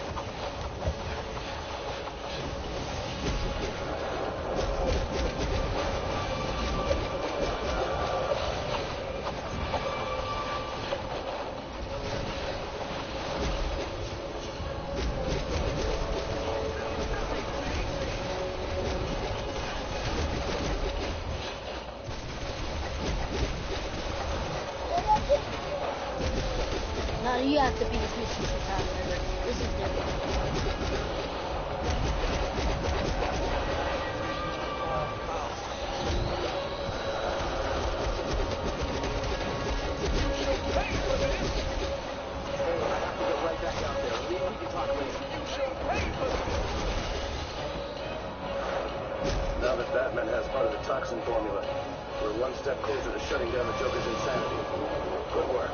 S1: No, you have to be the fifty time. This is different.
S12: Now that Batman has part of the toxin formula, we're one step closer to shutting down the Joker's insanity. Good work.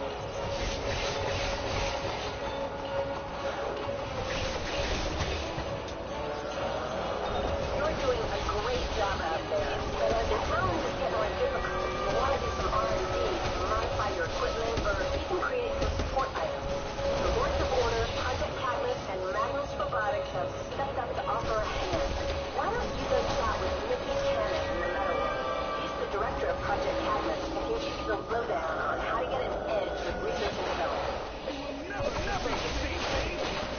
S10: You're doing a great job out there, but as your challenges get more difficult, you'll want to do some R and D to modify your equipment or even create some support items. The Lords of Order, Project Catalyst, and Magnus Robotics have stepped up to offer a hand. Why don't you go chat with Mickey Cannon in the Meadowlands? He's the director of Project Catalyst and can give you the lowdown on how to get an edge with research and development.
S2: Never, never defeat me!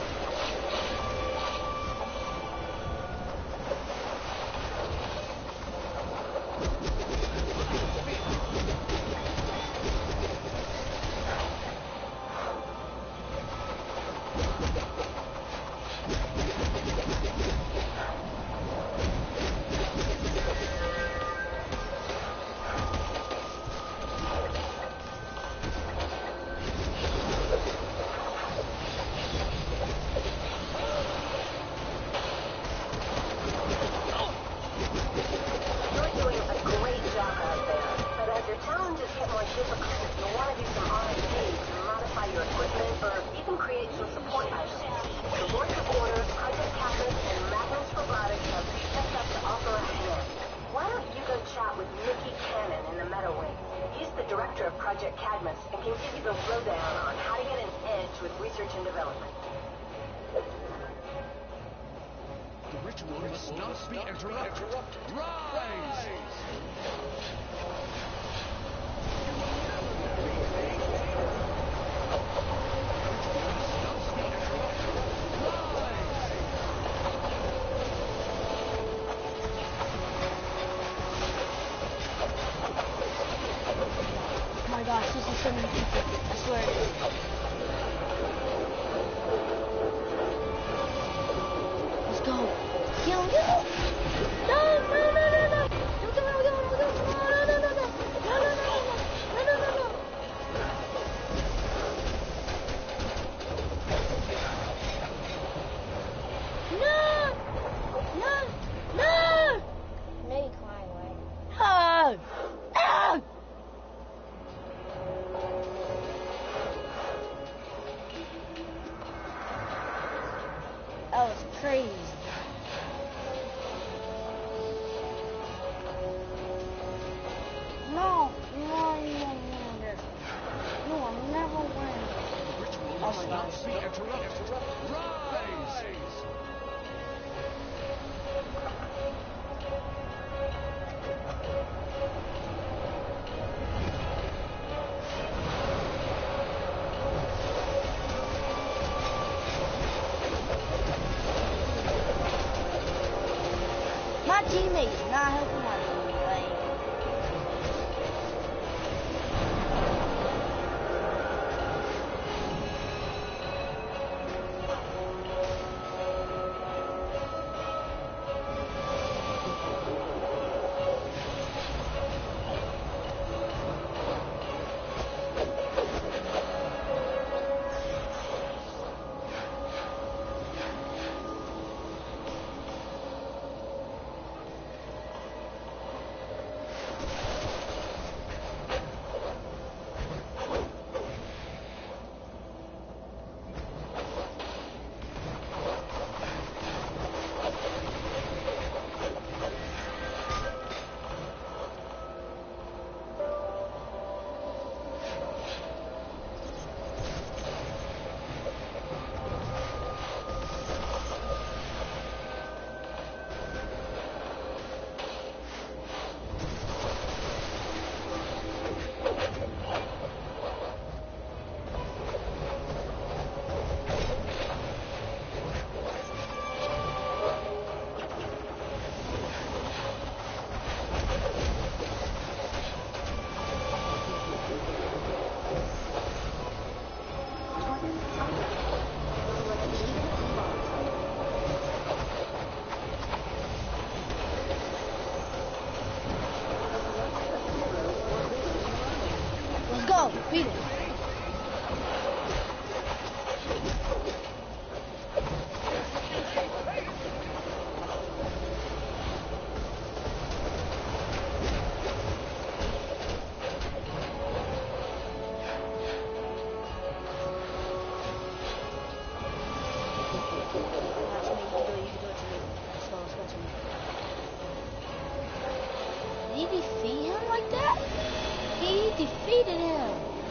S10: Project Cadmus and can give you the lowdown on how to get an edge with research and development.
S2: The ritual must not be interrupted. Rise!
S1: Oh my gosh, this is so many people. I swear it is. Let's go. Kill him, kill him. No, no, no, no, no. Don't kill him, don't kill him, don't kill him. No, no, no, no, no. No, no, no, no, no. No, no, no, no. crazy. No, no, you won't win this. You will never win. Oh my gosh. My teammate is not helping my team. Like, let's go. Beat it. Did he defeat him like that? He defeated him.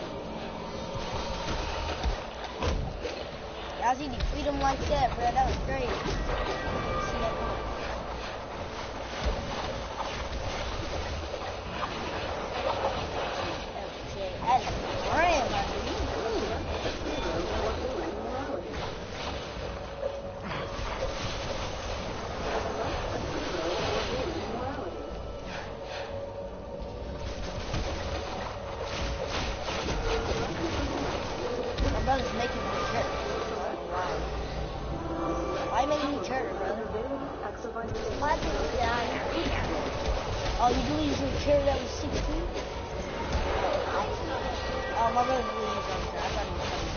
S1: How's he defeat him like that, bro? That was crazy. See that one? Okay, that's grand, my dude. My brother's making me jerk. Why make me jerk, brother?
S3: What is that?
S1: Oh, you believe your carry that was sixteen? Oh, my brother believes he's on there. I thought he was seventeen.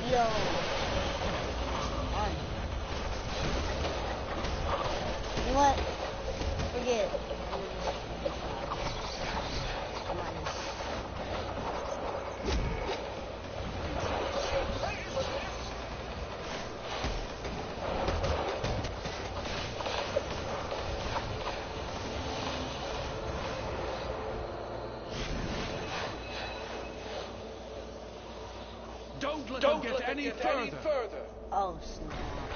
S1: Yo. Fine. You know what? Forget it. Come on.
S2: Don't let
S9: Don't
S2: them
S9: let
S2: get
S9: them
S2: any
S9: get
S2: further.
S9: any further.
S1: Oh, snap.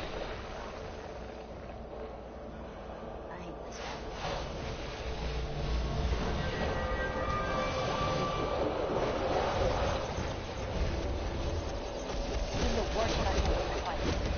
S1: I hate this guy. He's the worst one I can fight.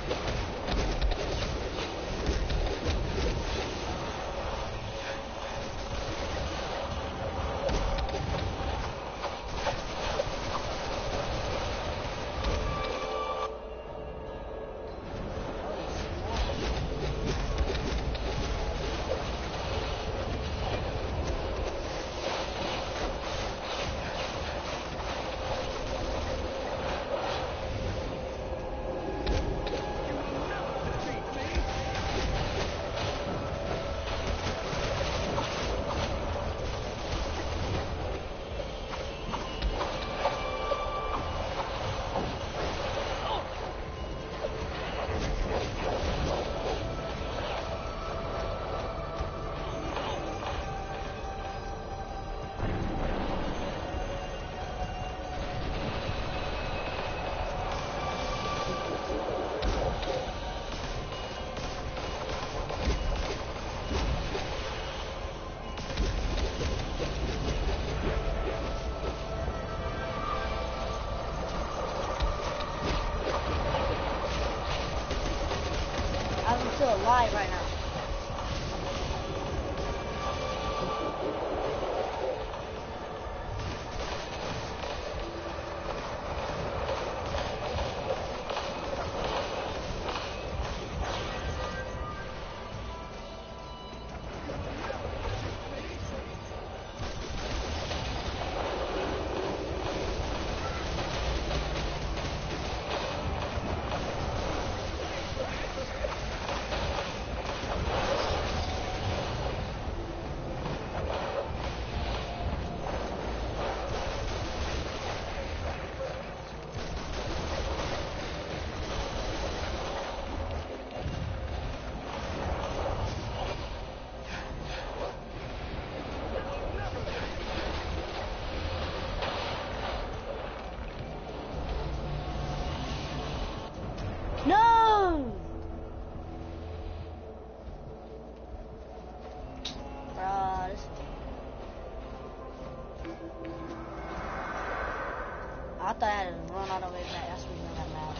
S1: I'm still alive right now. No! Bro, this... I thought I had to run all the way back. That's the reason I got mad.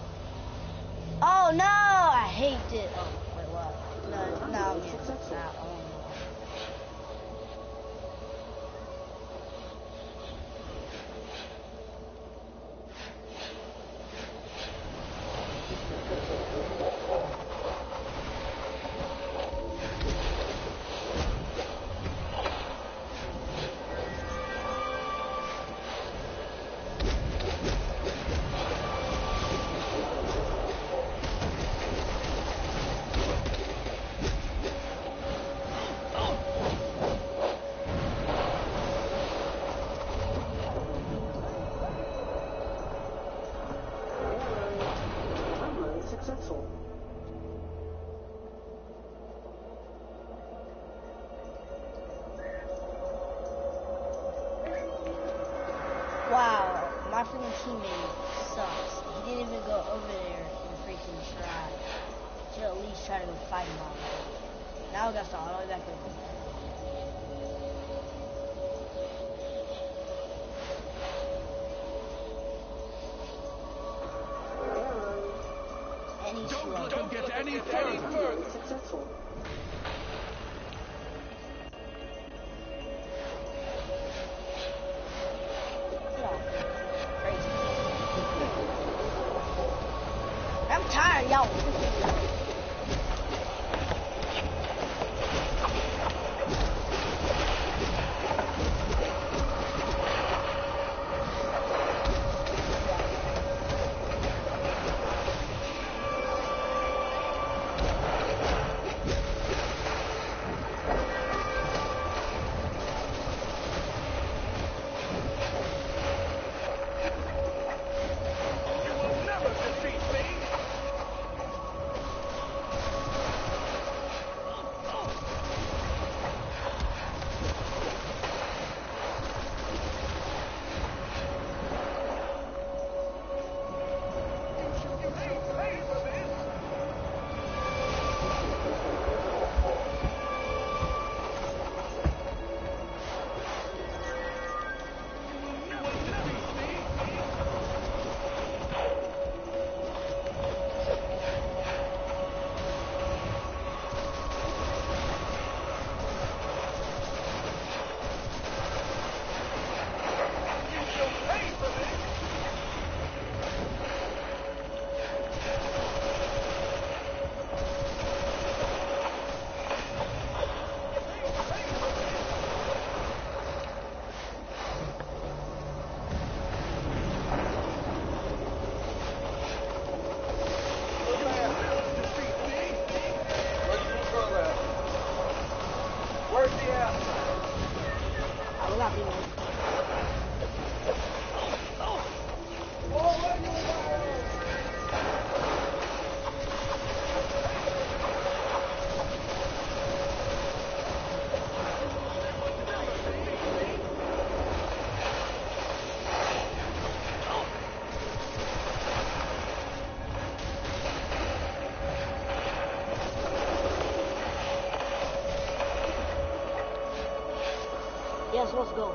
S1: Oh no! I hate it. Oh, wait, what? No, no, I'm getting nah, oh, no.
S7: Successful.
S1: Wow, my freaking teammate sucks. He didn't even go over there and freaking try. Should at least try to go fight him out there. Now we gotta start all the way back over. And he's
S2: Don't
S1: slow.
S2: let them get any further.
S7: Successful.
S1: I'm tired, y'all. Yes, let's go.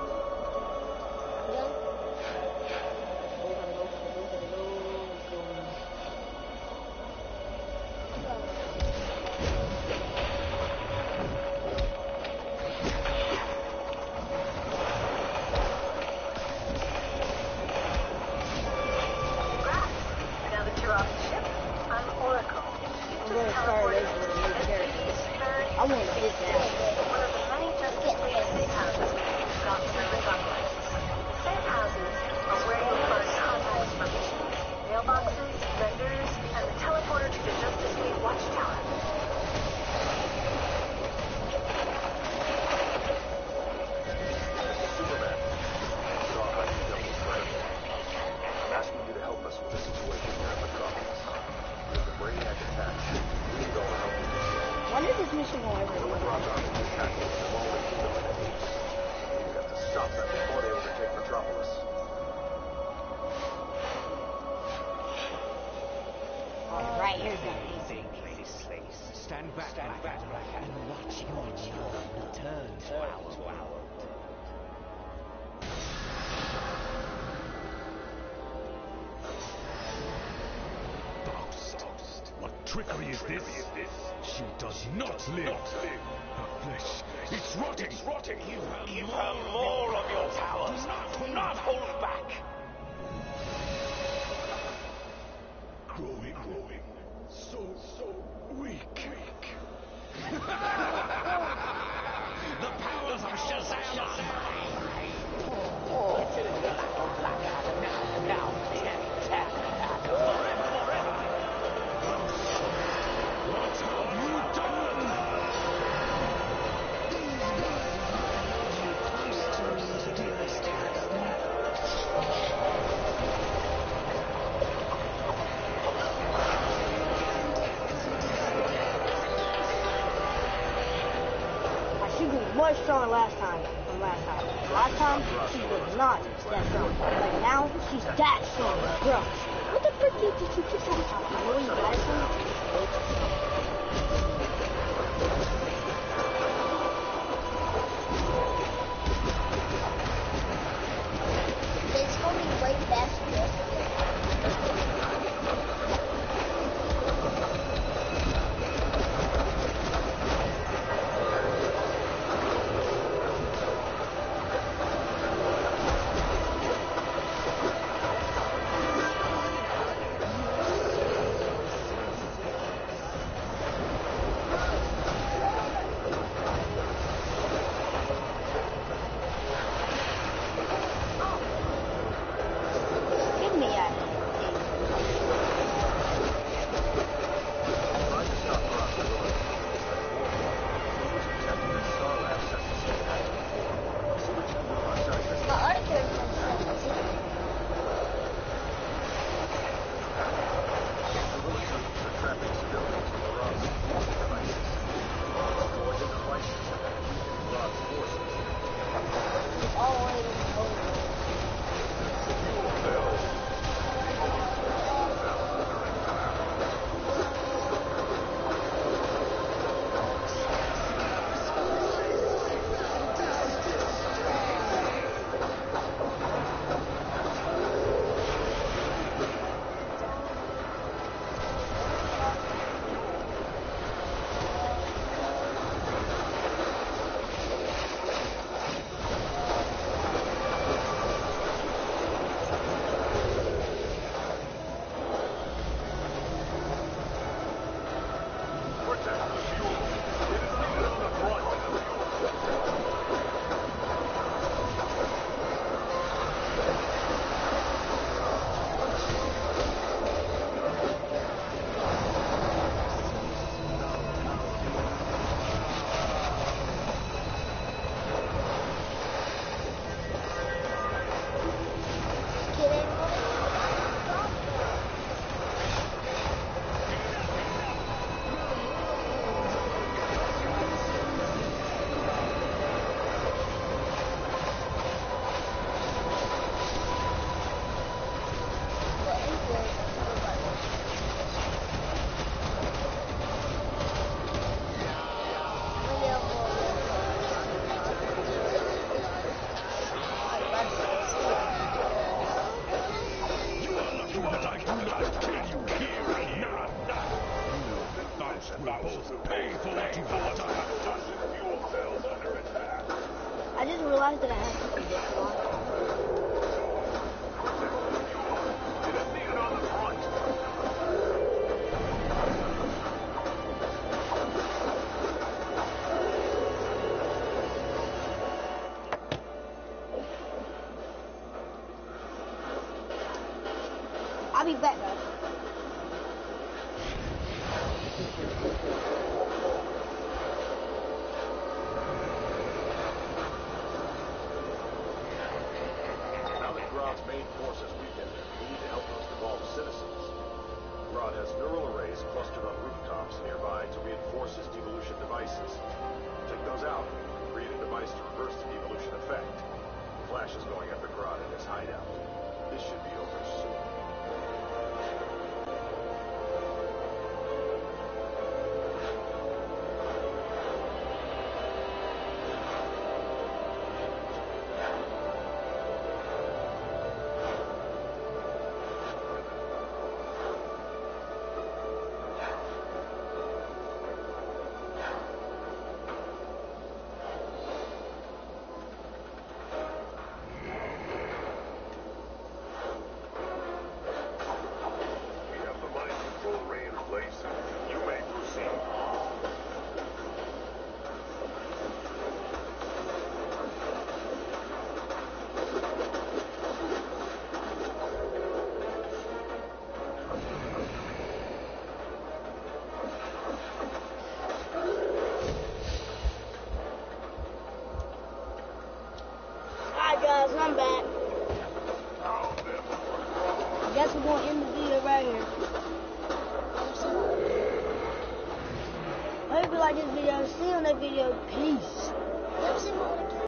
S11: Trickery is this? She does not live. Her flesh, it's rotting. It's rotting.
S5: Give her, Give her more of your powers. Do not hold back.
S11: Growing, growing. So, so weak.
S5: The powers of Shazam are mine. Now, now, forever, forever.
S11: What have you done?
S1: She was much stronger last time than last time. Last time, she was not that strong. But now, she's that strong. Bro, what the frick did you just have? You know you guys
S3: It's going to be way faster.
S11: We'll both pay for what you've done. Fuel cells under attack.
S1: I just realized that I have to do this one.
S11: Didn't see it on the front.
S1: I'll be back, guys.
S12: Now that Grodd's main forces weakened, we need to help those devolved citizens. Grodd has neural arrays clustered on rooftops nearby to reinforce his devolution devices. Take those out, create a device to reverse the devolution effect. Flash is going after Grodd in his hideout. This should be over soon.
S1: Guys, I'm back. I guess we're going to end the video right here. I hope you like this video. See you on that video. Peace.